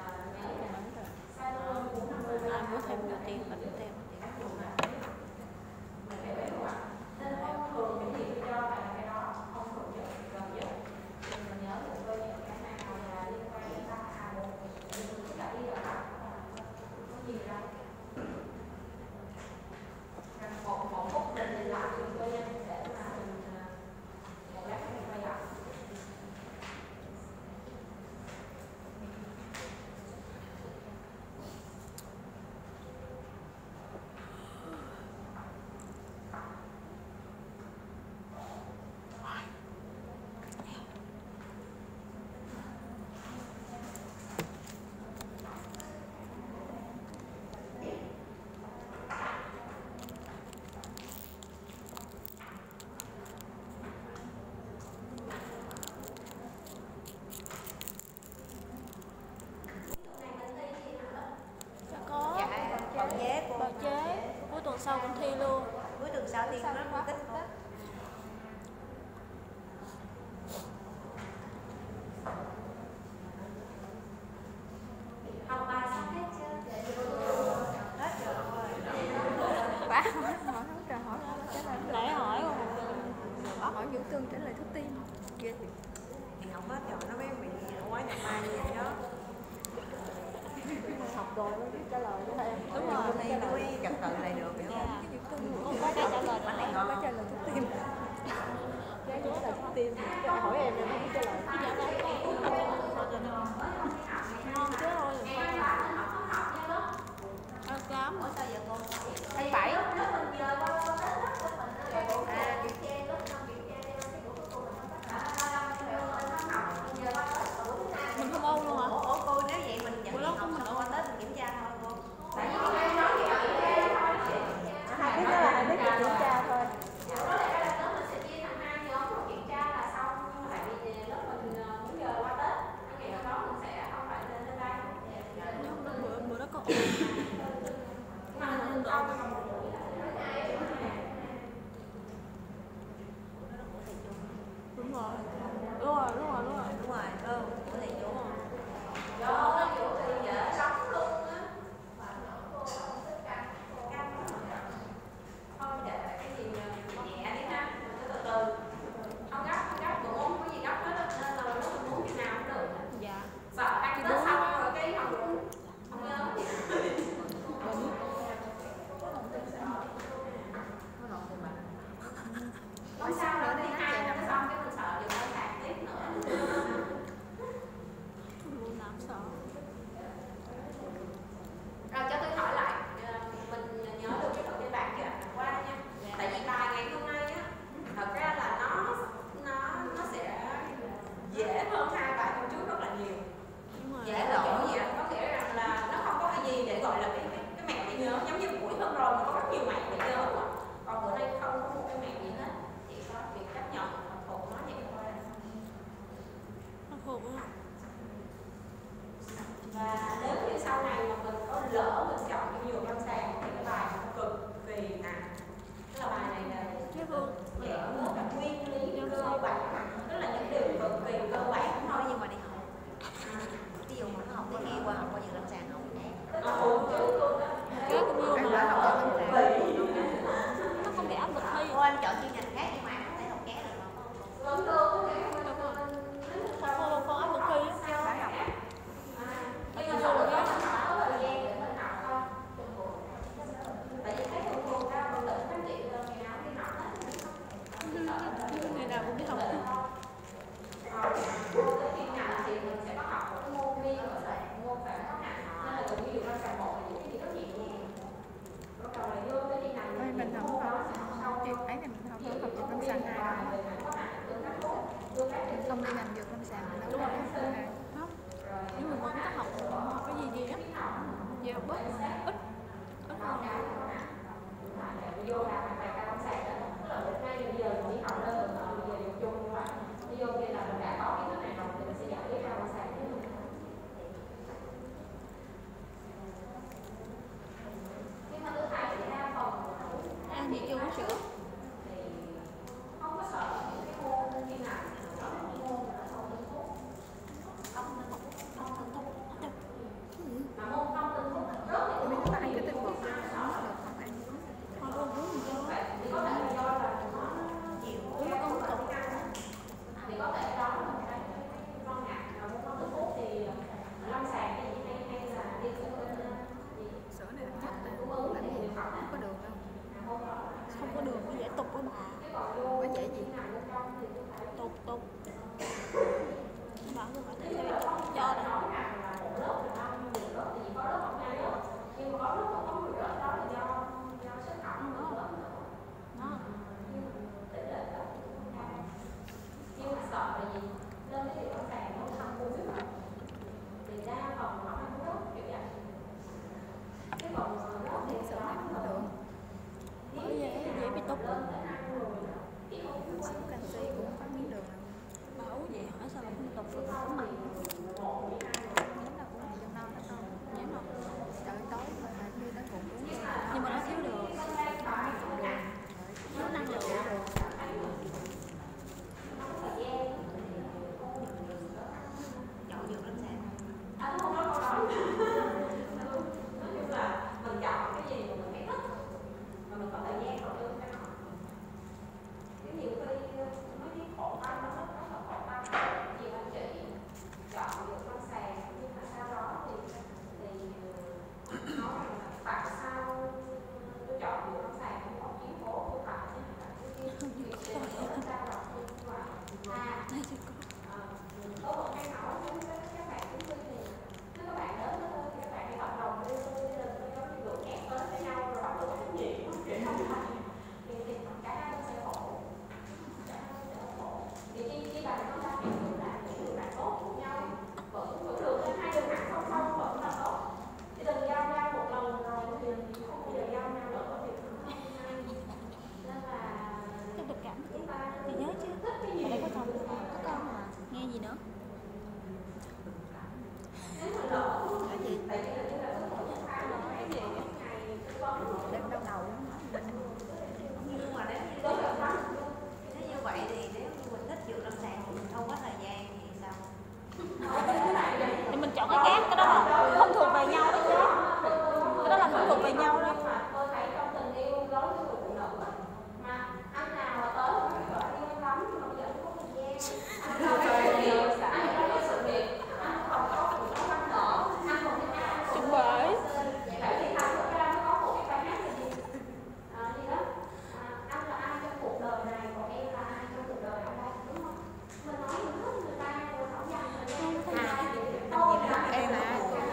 Ai muốn thêm nhiều tiền mình thêm tiền. Nên không thường những gì tôi cho là cái đó không thường nhất, gần nhất. Mình nhớ được tôi những cái nào là liên quan đến ba à một mình cũng đã đi rồi đó. Có gì đâu. Một một phút mình nhìn lại chúng tôi nha để mà mình một lát mình quay lại. Dạ có. Dạ, còn chế cô. Bào chế. Cuối tuần sau cũng thi luôn. Cuối tuần sau thi nó phân tích không? Học bài xong hết chưa? Hết rồi. Bà hỏi hỏi không trời hỏi trả lời. Nãy hỏi không? Hỏi Vũ Tương trả lời thuốc tim. Ghê thiệt. Thì học hết rồi nó mới bị quá nhập mai như vậy đó. Học rồi mới biết trả lời cho em. Đúng rồi. Hôm nay mới trật tự lại được hiểu không? Không có cái trả lời này này không có trả lời thuốc tim. Cái đó là thuốc tim. Hỏi em em không trả lời. Ngon chứ thôi. Ăn cám. Ủa sao giờ cô? Tháng bảy. Mình không ôn luôn hả? Ủa cô nếu vậy mình dẫn đi học xong qua Tết mình kiểm tra thôi cô. Hai cái đó là hai biết kiểm tra thôi. Có lẽ là lớp mình sẽ chia thành hai nhóm rồi kiểm tra là xong, nhưng mà tại vì lớp mình muốn giờ qua Tết, ngày hôm đó mình sẽ không phải lên lên đây. Nhưng mà bữa bữa đó có ôn. Đúng rồi. Đúng rồi, đúng rồi, đúng rồi. Đúng rồi, ừ, của thầy chú. Đó, ví dụ thì dễ sống luôn á. Thôi để cái gì nhẹ đi ha, từ từ. Không gấp, không gấp, cũng không có gì gấp hết á, nên là lúc mình muốn khi nào cũng được. Dạ. Sợ ăn Tết xong rồi cái không không nhớ. Không sao nữa, đi hai năm xong cái mình sợ dùng cái hạt tiếp nữa. Luôn làm sợ. Rồi cho tôi hỏi lại, mình nhớ được cái phần trên bảng chưa ạ? Qua đây nha. Tại vì bài ngày hôm nay á, thật ra là nó nó nó sẽ dễ hơn hai bài hôm trước rất là nhiều. Đúng rồi. Dễ ở chỗ gì ạ? Có nghĩa rằng là nó không có cái gì để gọi là cái cái, cái mẹo để nhớ, giống như buổi hôm rồi mà có rất nhiều mẹo để nhớ quá. Còn bữa nay không có một cái mẹo gì hết, chỉ có việc chấp nhận và phục nó vậy thôi. Nó khổ. Và nếu như sau này mà mình có lỡ mình chọn cái nhiều lâm sàng thì cái bài nó cực kỳ nặng. Tức là bài này là Thế luôn. dạng rất là nguyên lý cơ bản, tức là những điều cực kỳ cơ bản Thôi thôi. nhưng mà đi học. Ví dụ mà nó học cái kia qua học qua giờ lâm sàng không? Cái cũng luôn Cái mà. đó học cho lâm sàng. Nó không bị áp lực thi. Cô anh chọn chuyên ngành khác nhưng mà anh không thể học ké được không? Vẫn được. Đúng rồi. Không không không áp lực thi á. Phải học. Nhưng mà sau đó mình có thời gian để mình học không? Tại vì thấy thường thường ra mình tự phát triển rồi ngày nào đi học hết. Ngày nào cũng đi học. Vô tới chuyên ngành thì mình sẽ có học một cái môn riêng gọi là môn về có ngành. Nên là ví dụ lâm sàng một là những cái gì có nhẹ nhàng. Bắt đầu là vô tới chuyên ngành Ôi, mình không học. Chuyện ấy này mình không học dược lâm sàng hai rồi. Không đi làm dược lâm sàng mình đâu có học lâm sàng hai. Không. Nhưng mình vẫn có học học cái gì gì á. Nhiều bớt ít ít hơn. vô làm bài ca lâm sàng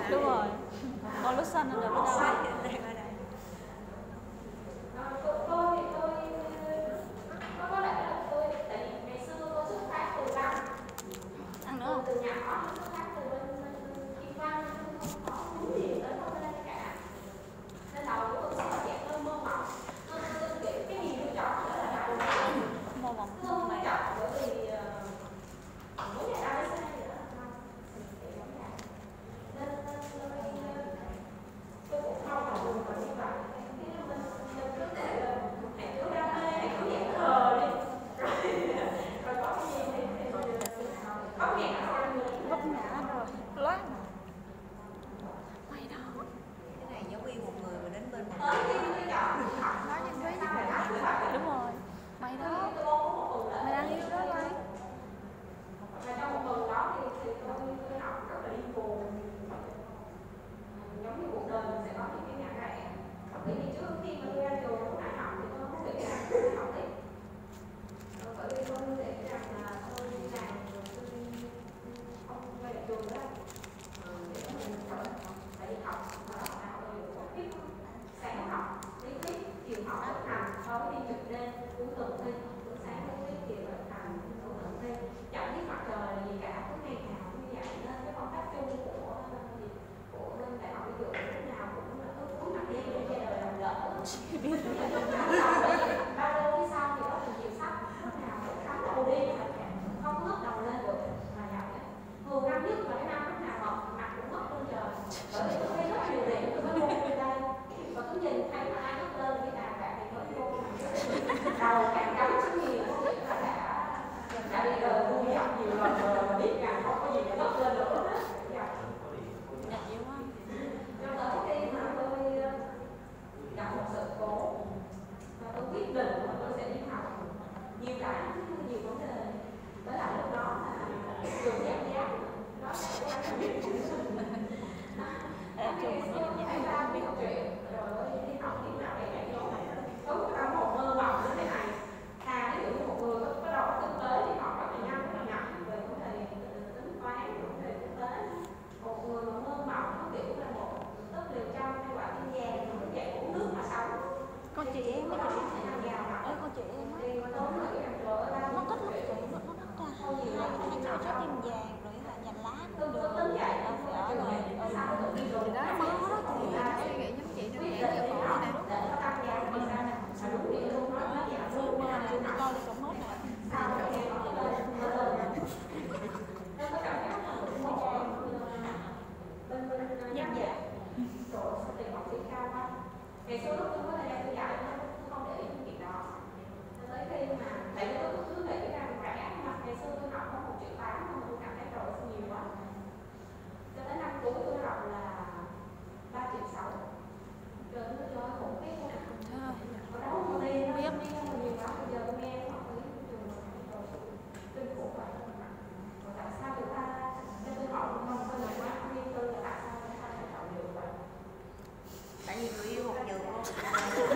Đúng rồi. Con lúc xanh nó được ở đâu? Đây ở đây. Tôi thì tôi nó có lẽ là tôi tại vì ngày xưa tôi xuất phát từ Văn. Ăn nữa không? Từ nhỏ tôi xuất phát từ bên Kim Văn, không có muốn gì tới đâu đây cả. Nên đầu của tôi sẽ dạng hơi mơ mộng. Tôi kiểu cái gì tôi chọn sẽ là đầu. Mơ mộng Không mày. chọn bởi vì muốn nhà ai sẽ gì đó. Nên tôi cũng không là buồn mà như vậy. Mình cứ để là hãy cứ đam mê, hãy cứ dạng khờ đi. Rồi có cái gì thì có nghẹn rồi. Vấp ngã rồi. Loát. Mày đó. Cái này giống như một người mà đến bên mình. Tới khi tôi chọn học Nói như thế chứ phải. Đúng rồi. Mày đó. Mày đang yêu đó mày. Và trong một tuần đó thì, thì tôi, tôi học rất là điên cuồng. Giống như cuộc đời mình sẽ có những cái ngã rẽ. Bởi vì trước khi mà tôi ra trường lúc đại học thì tôi không nghĩ rằng tôi sẽ học tiếp. Bởi vì tôi nghĩ rằng là tôi đi làm rồi tôi không quay lại trường đó. Để mình phải đi học và học nào tôi được tiếp. Sáng học, lý thuyết, chiều học thực hành, sau đi trực đêm, cuối tuần thi, buổi sáng lý thuyết, chiều thực hành, cuối tuần thi. Chẳng biết mặt trời là gì cả, cứ ngày nào cũng như vậy. Nên cái phong cách chung của của bên đại học ví dụ lúc nào cũng là cứ cuối mặt đêm để ra đời làm lỡ. Ba lô phía sau thì có một chiều sách, lúc nào cũng cắm đầu đi, không có ngước đầu lên được mà vậy. Thường năm nhất và cái năm lúc nào mà mặt cũng ngước lên trời. Bởi vì tôi thấy rất nhiều điểm tôi mới vô lên đây. Và cứ nhìn thấy mà ai ngước lên cái đàn bạn thì mới vô. Đầu càng cắm xuống nhiều có nghĩa là đã đã bị đời vui dọc nhiều lần rồi mà biết rằng không có gì để ngước lên được hết. Dạ dữ quá. Cho tới khi mà tôi gặp một sự cố và tôi quyết định là tôi sẽ đi học nhiều cái nhiều vấn đề. Với lại lúc đó là trường giác giác nó sẽ có cái việc của mình. Ê, trường mình Tôi thấy ra biết chuyện rồi đi học như nào để chạy vô này. Có một một mơ mộng như thế này. Thà ví dụ như một người có cái đầu kinh tế thì họ rất là nhanh, rất là ngặt về vấn đề tính toán, vấn đề kinh tế. Một người mà mơ mộng nó kiểu là một tức liều trong hay quả tim vàng mà nó dậy uống nước mà sống. Con chị em Cái á đó chị. sẽ làm giàu mà. Ê con chị em á. Thì tôi nghĩ rằng trời ơi, Nó thích lắm chị, nó nó thích ra hay hay chọn trái tim vàng rồi là dành lá tôi cũng tôi được. tính vậy. Đâu phải ở rồi. Thì đó Khó đó chị. Suy nghĩ giống chị đơn giản cho khổ vậy nè. để nó tăng giá thì sao nè? Mà đúng điểm luôn nó nó giảm Mưa luôn. mưa này đi coi đi cũng hết nè. Sao nó nghe nó lên nó lên. Nên tôi cảm giác là mình mua bên bên giảng dạy. Rồi sao tiền học phí cao quá. Ngày xưa lúc tôi có thời gian tôi dạy tôi không để ý những việc đó. Nên tới khi mà tại vì tôi cứ nghĩ rằng rẻ mà ngày xưa tôi học có một triệu tám mà tôi cảm thấy rồi nhiều quá. Cho tới năm cuối tôi học là ba triệu sáu. Rồi tôi nói khủng khiếp luôn. Ở đó một đi nó biết đi mà nhiều lắm. Bây giờ tôi nghe họ thấy trường rồi kinh khủng vậy. Rồi tại sao người ta cho tôi hỏi không tôi là quá không yên tư là tại sao người ta lại chọn được vậy? Tại vì người yêu học dược luôn.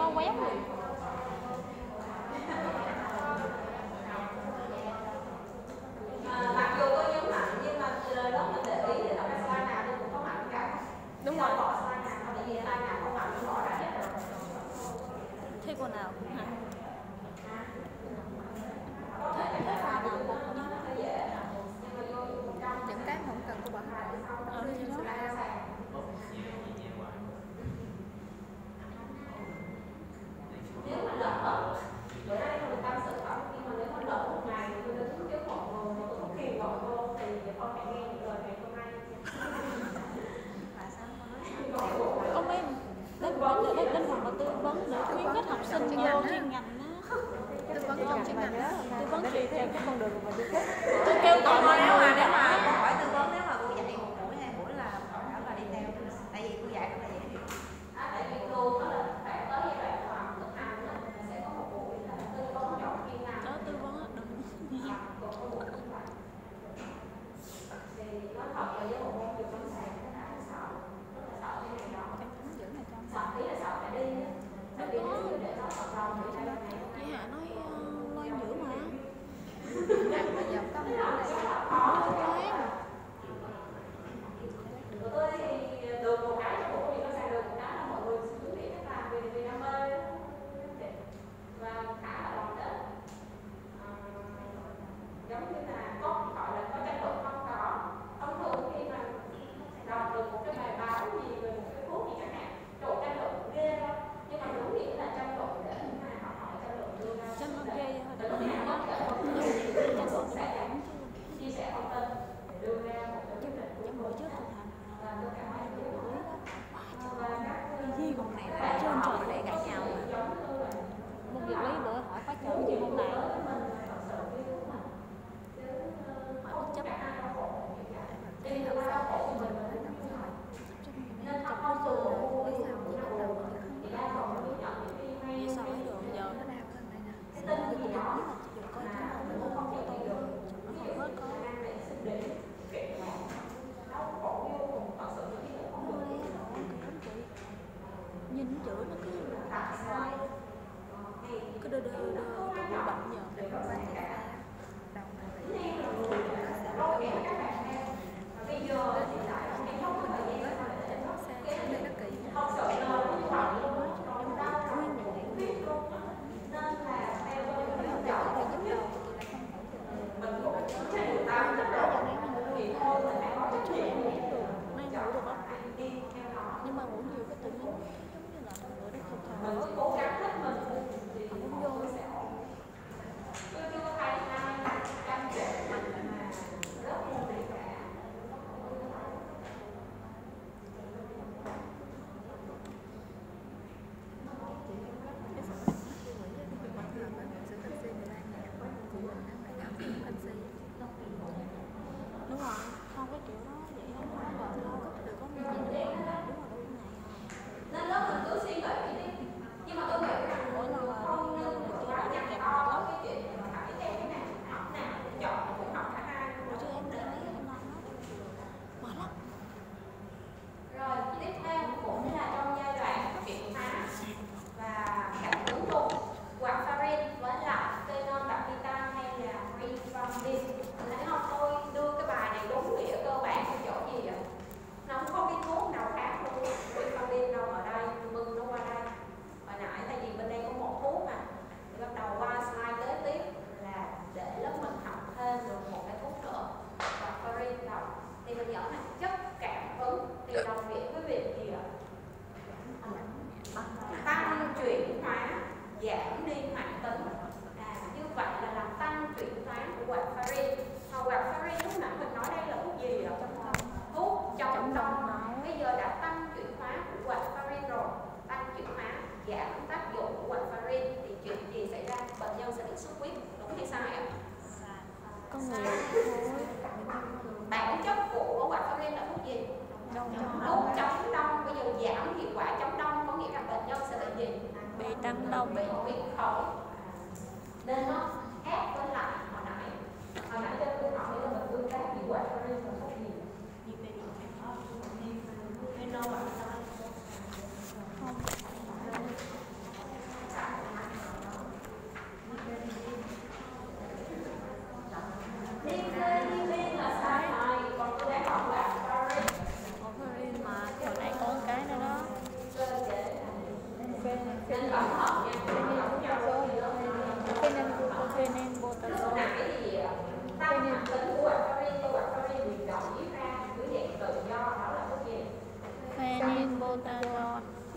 có quét luôn. Mặc dù tôi nhấn mạnh nhưng mà lúc mình để ý thì là cái slide nào tôi cũng có mạnh cả. Đúng rồi. Bỏ slide nào, tại vì slide nào không mạnh bỏ ra hết rồi. Thế con nào cũng hả? Những cái không cần của bạn Ờ, thì đó. Nếu mà lỡ bữa nay mình tâm sự phẩm nhưng mà nếu mà lỡ một ngày tôi đến trước một người mà tôi không kìm gọi vô thì con phải nghe những lời ngày hôm nay. Có mấy đến đến đến đến phòng mà tư vấn để khuyến khích học sinh vô chuyên ngành á. tư vấn trong chuyên ngành đó. Tư vấn đi theo cái con đường mà tôi thích. tôi kêu Còn gọi nếu mà nếu mà mà cô hỏi tư vấn nếu mà cô dạy một buổi hai buổi là bảo là đi theo, tại vì cô dạy rất là dễ hiểu. À, tại vì thường đó là phải tới giai đoạn mà thực hành là sẽ có một buổi là tư vấn chọn chuyên ngành. đó tư vấn á, đừng Thì nói thật là với một môn trường bánh sàn nó đã sợ, rất là sợ cái này đó. Giữ này trong Sợ tí là sợ phải đi á. Tại vì nếu như để nó thật lòng thì cái này chị Hạ nói uh, loan dữ mà. ngành mà giờ có một cái này Loan. của tôi thì được một cái trong bộ trường bánh sàn được một cái là mọi người cứ nghĩ cách làm vì vì đam mê và khá là lòng đất. À, giống như là có gọi là có tranh luận không có. Thông thường khi mà đọc được một cái bài báo gì về một cái thuốc gì chẳng hạn, chỗ tranh luận ghê thôi, nhưng mà đúng nghĩa là tranh luận để mà học hỏi tranh luận đưa ra Tranh luận ghê thôi, để đừng lúc có nào nói. nó Nhưng mà tranh luận sẽ sẽ cũng chia sẻ thông tin để đưa ra một cái quyết định trong buổi trước thực hành và tôi cảm thấy cái buổi và các gì còn này Phải là trên tròn trời để cãi nhau mà. môn vật lý bữa hỏi khóa chọn gì môn này hỏi bất chấp nên thực ra khổ của mình nên học không từ với sao chỉ bắt đầu thì đa phần nó nhận những cái như email sao ấy được giờ nó đau hơn này nè. cái tin gì đó được coi mà cái mình cũng không thể nghĩ được. nó Ví dụ không hết như có khả năng nảy sinh đến chuyện mà đau khổ vô cùng, thật sự những cái không nó được. lé đó cực lắm chị, nhìn chữ nó cứ hoài cứ đơ đơ đơ từ bị bệnh giờ Để mà bạn chạy ra đầu này Bây giờ thì lại cái không có thời gian để nó xe xuống đây nó kỳ thật sự là nó như vậy luôn, còn đau không biết luôn. Nên là theo tôi nếu cái không chọn phải giúp đầu thì lại không hiểu được. mình cũng trên đường tám rất rồi thì thôi mình phải có trách nhiệm nay ngủ được không đi theo nó. nhưng mà ngủ nhiều cái tự nhiên giống như là bữa đó không Mình thở cứ cố gắng hết mình thì không vô nó sẽ ổn. Tôi chưa thấy ai cam kết mình mà rất là gì cả. Cái sự suy nghĩ với việc bất ngờ với sự taxi người ta nhà của mình đang phải gặp sự taxi đúng rồi không cái kiểu đó vậy không có gọi đâu được có nhiều chuyện đúng rồi đúng ngày Nên lớp mình cứ suy nghĩ đi. Nhưng mà tôi nghĩ rằng mỗi lần mà không đi nên được quá cái nhằn kèm to học với cái chuyện mà phải theo cái nào học nào chọn cũng học cả hai. rồi chứ em đi mấy em làm đó mệt lắm Rồi tiếp theo cũng là trong giai đoạn chuyển hóa và cảm ứng luôn warfarin với lại phenol bactam hay là rifampicin. Mình thấy không, tôi đưa cái bài này đúng nghĩa cơ bản ở chỗ gì ạ? Nó không có cái thuốc nào khác luôn. Rifampicin đâu ở đây, mừng nó qua đây. Hồi nãy tại vì bên đây có một thuốc mà thì bắt đầu qua slide kế tiếp là để lớp mình học thêm được một cái thuốc nữa warfarin đâu. Thì mình nhớ là chất cảm ứng thì đồng nghĩa với việc gì ạ? Tăng chuyển hóa, giảm đi mạng tính. À, như vậy là làm tăng chuyển hóa của warfarin. Mà warfarin lúc nãy mình nói đây là thuốc gì ạ? Thuốc chống đông. Bây giờ đã tăng chuyển hóa của warfarin rồi, tăng chuyển hóa, giảm tác dụng của warfarin thì chuyện gì xảy ra? Bệnh nhân sẽ bị xuất huyết, đúng hay sai ạ? con người thôi Bản chất của warfarin là thuốc gì? đông Thuốc chống đông. Bây giờ giảm hiệu quả chống đông có nghĩa là bệnh nhân sẽ bị gì? bị tăng đông Bị viêm phổi. Nên nó khác với lại hồi nãy. Hồi nãy cho tôi hỏi là mình tương tác giữa warfarin và thuốc gì? Phenol bactam. nên cẩn thận nha, cẩn thận nhau thì nó Phenylbutazone. nặng cái gì tăng hoạt tính của warfarin, của warfarin bị đẩy ra cứ dạng tự do, đó là cái gì? Phenylbutazone.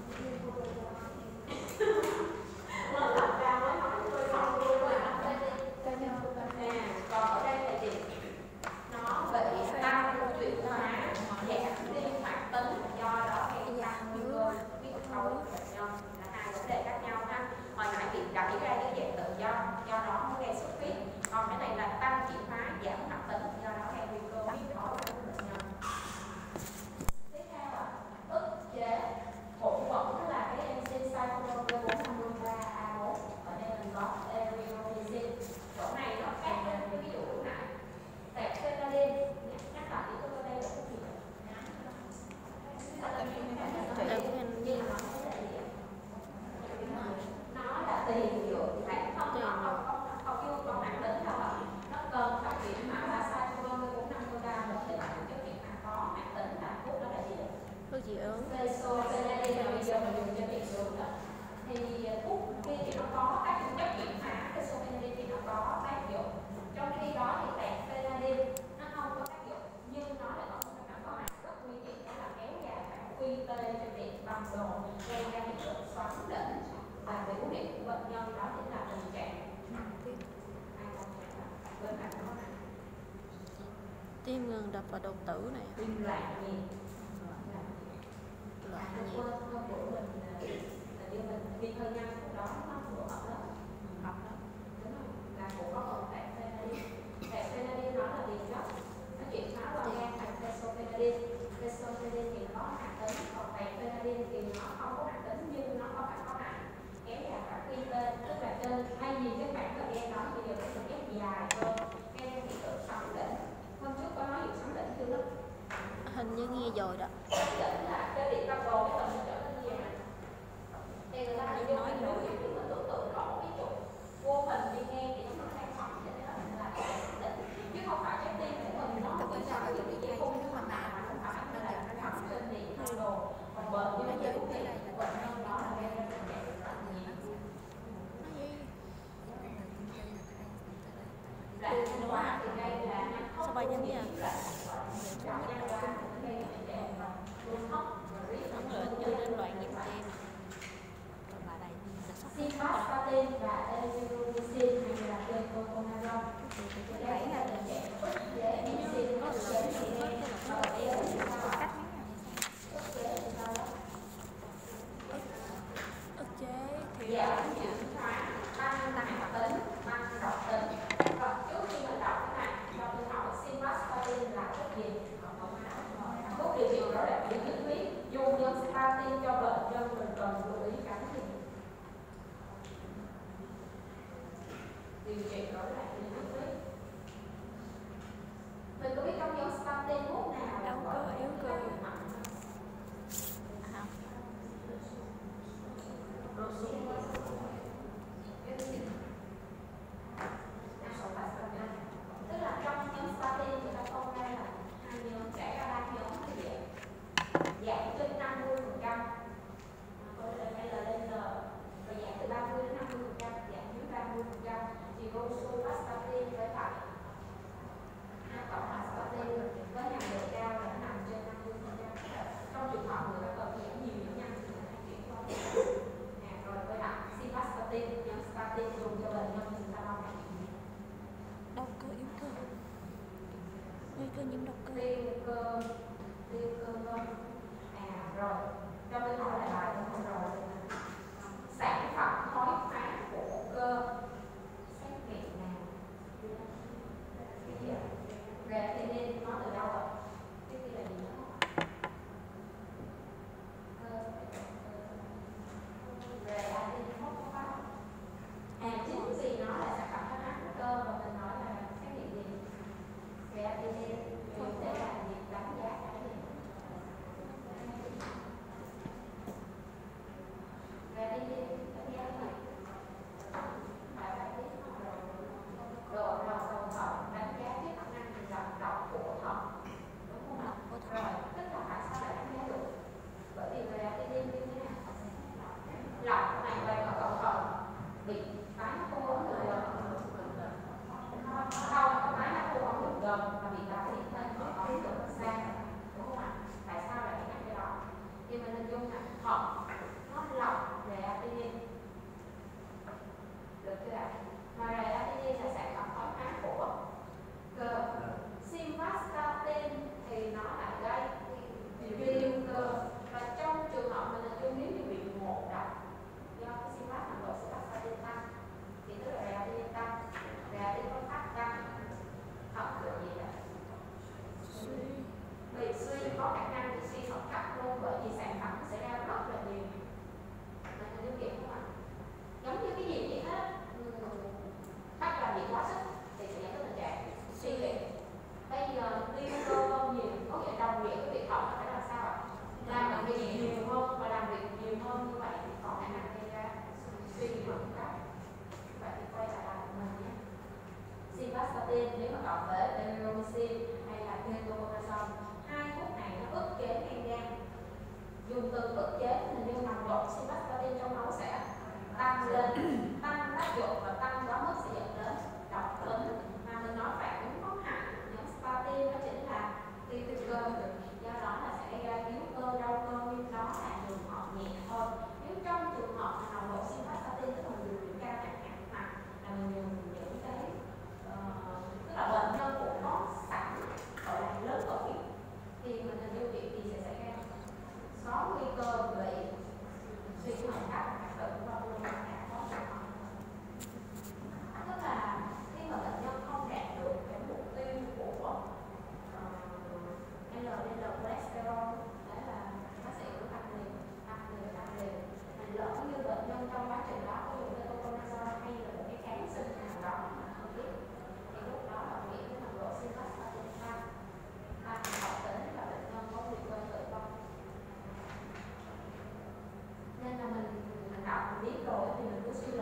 Nó thật ra mới nói tôi không luôn là còn ở đây là gì? Nó bị tăng chuyển hóa, giảm đi hoạt tính, do đó gây tăng nguy cơ cái cục khối bệnh nhân, là hai vấn đề khác nhau ha. Hồi nãy bị đẩy ra cái dạng tự do, do đó nó gây xuất huyết, còn cái này là tăng chuyển hóa, giảm hoạt tính, do đó gây nguy cơ huyết khối của bệnh nhân. Tiếp theo là ức chế hỗn vẫn là cái enzyme cyclohydrol bốn năm ba A bốn, ở đây mình có erythromycin. Chỗ này nó khác với cái ví dụ lúc nãy tẹp phenadin, nhắc lại đi tôi đây là cái gì? Nó là tiền dược, bạn không nó không không không chưa còn nặng tính đâu ạ. Nó cần phải chuyển hóa là cyclohydrol bốn năm ba một để làm cho chuyển hóa có nặng tính là thuốc đó là gì? Thuốc dị ứng. Phenadin là bây giờ mình dùng cho bệnh đường đó. Thì thuốc kia thì nó có tác dụng chất chuyển hóa, cái phenadin thì nó có tác dụng. Trong khi đó thì tẹp phenadin nó không có tác dụng, nhưng nó lại có một cái phản ứng rất nguy hiểm, đó là kéo dài phản quy tê cho điện bằng đồ, gây ra hiện tượng xoắn đỉnh và biểu hiện của bệnh nhân đó chính là tình trạng bên cạnh đó này Tim ngừng đập và đột tử này. tim loạn nhịp. Loạn Quên nhịp. không của mình là như mình viên thân nhân của đó nó của học đó học đó đúng không, là cũng có một tẹp phenadin. Tẹp phenadin nó là gì đó, nó chuyển hóa qua gan thành fesophenadin. Fesophenadin thì có hoạt tính, còn tẹp phenadin thì nó không có hoạt tính nhưng nó có phải có hại, kéo dài cả quy tê, tức là trên thay vì cái khoảng thời gian đó bây giờ nó sẽ kéo dài hơn, gây ra hiện tượng sóng đỉnh. Hôm trước có nói về sóng đỉnh chưa đó? Hình như nghe rồi đó. Đỉnh là cái điện tâm đồ cái tầng nó trở nên gì nè, thì người ta hay nói nếu như chúng mình tưởng tượng rõ ví dụ vô hình đi nghe thì nó đang sống cho nên là đỉnh, chứ không phải trái tim của mình nó Thực chỉ ra là là cái cái khung nhưng mà mà không phải là nó sống trên điện tâm đồ, còn bệnh như bây giờ cũng vậy, bệnh nhân đó là gây ra tình trạng rất nhiều. Là sinh hóa thì đây là nhăn Sao bay nhanh vậy? Nóng lên cho đến loạn nhịp tim. Còn lại đây là sốc. Simvastatin và erythromycin hay là ketoconazole. Thì đây là tình trạng ức chế enzyme ức chế thì nó là cái ức chế thì sao đó? Ức chế thì Giảm chuyển hóa, tăng nặng tính, tăng độc tính. Và trước khi mình đọc cái này, cho tôi hỏi simvastatin là cái gì? Thuốc điều trị rối loạn chuyển dưỡng huyết, dùng nhân statin cho bệnh nhân mình cần lưu ý cái gì? Điều trị rối loạn chuyển dưỡng huyết. Mình có biết trong nhóm statin thuốc nào là Đâu có yếu cơ. Rosuvastatin.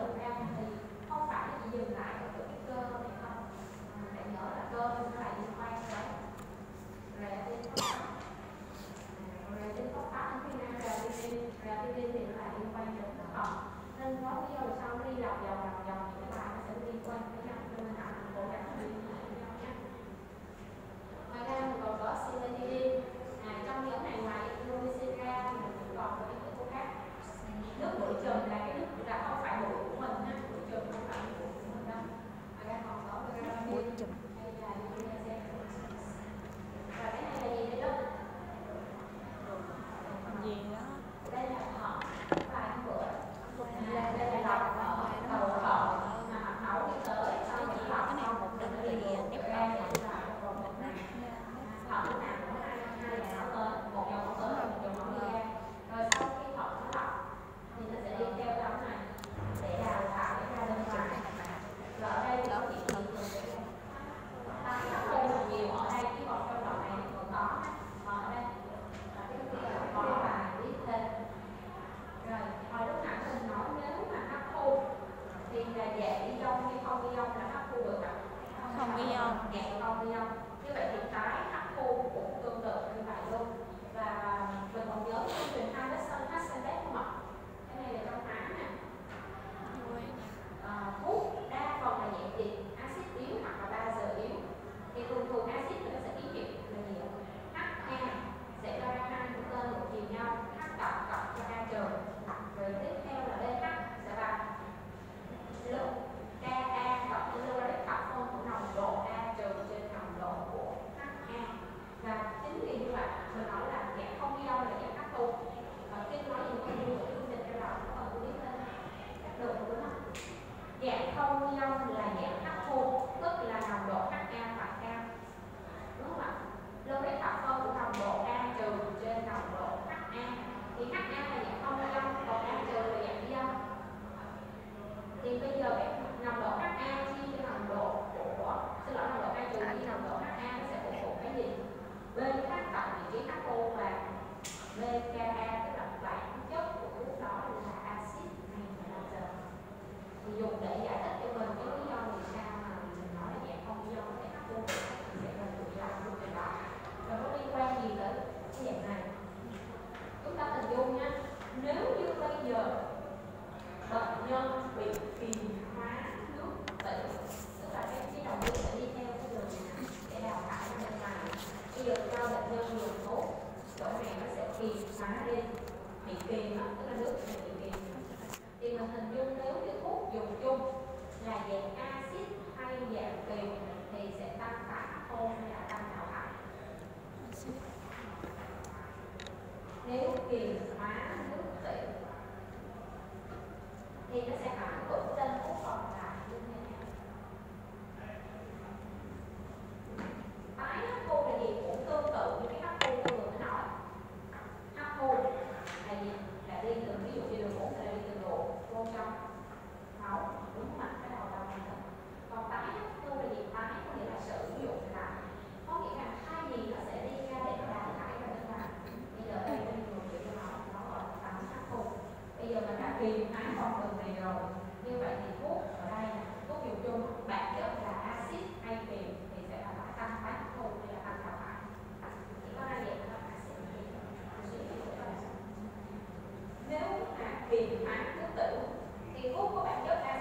dần ra thì không phải chỉ dừng lại ở cái cơ này không. À, hãy nhớ là cơ nó lại liên quan tới rè tim phát tán, rè tim phát tán khi nào rè tim rè tim thì nó lại liên quan đến thận, nên có lý do là sao nó đi lọc vòng lọc vòng những cái bài nó sẽ liên quan với nhau, nên mình học cố gắng đi với nhau nhé. Ngoài ra mình còn có cimetidine. À, trong những ngày ngoài Indonesia ra thì mình cũng còn có những cái thuốc khác. Nước bụi trùm là cái nước là không phải bụi của mình ha, bụi trùm không phải bụi của mình đâu. Ngoài ra còn có bụi trùm hay là Indonesia. Và cái này là gì đây đó? Gì đó? Đây là thận, vài bữa. À, đây là lọc ở đầu thận mà hạch máu đi tới, sau khi lọc xong một đơn vị nếp ra để là còn một này. Thận lúc nào cũng hai hai dòng máu tới, một dòng máu tới, một dòng máu đi ra. Rồi sau khi thận nó lọc thì nó sẽ đi theo cái ống này để đào thải ra bên ngoài. Rồi ở đây thì có chỉ thường thường sẽ tăng thấp hơn rất nhiều ở đây, chứ còn trong đoạn này thì còn có. Còn ở đây là cái kia là có và viết thêm. Rồi hồi lúc nãy mình nói nếu mà hấp thu thì là dạng ion hay không ion là hấp thu được ạ? Không ion. Dạng không ion. Như vậy thì tái hấp thu cũng tương tự như vậy luôn. Và mình còn nhớ chương trình Anderson Hasselbeck không ạ? Cái này là trong tháng nè. À, thuốc đa phần là dạng gì? Axit yếu hoặc là bazơ yếu. Thì thường thường axit thì nó sẽ ký hiệu là nhiều. hát a sẽ cho ra hai mũi tên một chiều nhau, H cộng cộng cho A trừ. Rồi tiếp theo là bê hát sẽ bằng lượng ca a cộng với logarit cộng phân của nồng độ A trừ trên nồng độ của hát a. Và chính vì như vậy mình nói là dạng không ion là dạng hấp thu. Và khi nói gì không ion thì chương trình cho đó nó còn biết lên được đúng không? Dạng không ion là dạng hấp thu, tức là nồng độ hát a phải cao, đúng không ạ? Logarit cộng phân của nồng độ A trừ trên nồng độ hát a. Thì hát a là dạng không ion, còn A trừ là dạng ion. Thì bây giờ cái nồng độ hát a chia cho nồng độ của, xin lỗi, nồng độ A trừ chia nồng độ hát a nó sẽ phụ thuộc cái gì? B hát cộng vị trí hát o và bê-ca-a, tức là bản chất của thuốc đó là axit hay là bazơ. Thì dùng để giải thích cho mình cái lý do vì sao mà mình nói là dạng không ion để hấp thu thì sẽ là tự do luôn trên đó. Và có liên quan gì tới cái dạng này? Chúng ta hình dung nha, nếu như bây giờ bệnh nhân bị kiềm hóa nước tỵ, tức là cái cái dòng nước sẽ đi theo cái đường này để đào thải ra bên ngoài. Bây giờ cho bệnh nhân dùng thuốc, chỗ này nó sẽ kiềm hóa đi, bị kiềm đó, tức là nước sẽ bị kiềm. Thì mình hình dung nếu như thuốc dùng chung là dạng axit hay dạng kiềm thì sẽ tăng tải hấp thu hay là tăng đào thải? Nếu kiềm hóa nước tỵ thì nó sẽ ảnh hưởng trên thuốc còn lại như thế nào? Tái hấp thu là gì? Cũng tương tự như cái hấp thu tôi vừa mới nói. Hấp thu là gì? Là đi từ, ví dụ như đường uống là đi từ đồ vô trong máu, đúng không ạ? Cái đầu đầu này đó. Còn tái hấp thu là gì? Tái có nghĩa là sử dụng lại, có nghĩa là thay vì nó sẽ đi ra để nó đào thải ra bên ngoài, bây giờ đây tôi vừa chỉ cho nó nó gọi là tái hấp thu. Bây giờ mình đã kiềm hóa con đường này rồi, như vậy thì thuốc ở đây thuốc dùng chung bản chất là axit hay kiềm thì sẽ là phải tăng tái hấp thu hay là tăng đào thải? Chỉ có hai dạng là axit hay kiềm. Nếu mà kiềm hóa nước tiểu thì thuốc có bản chất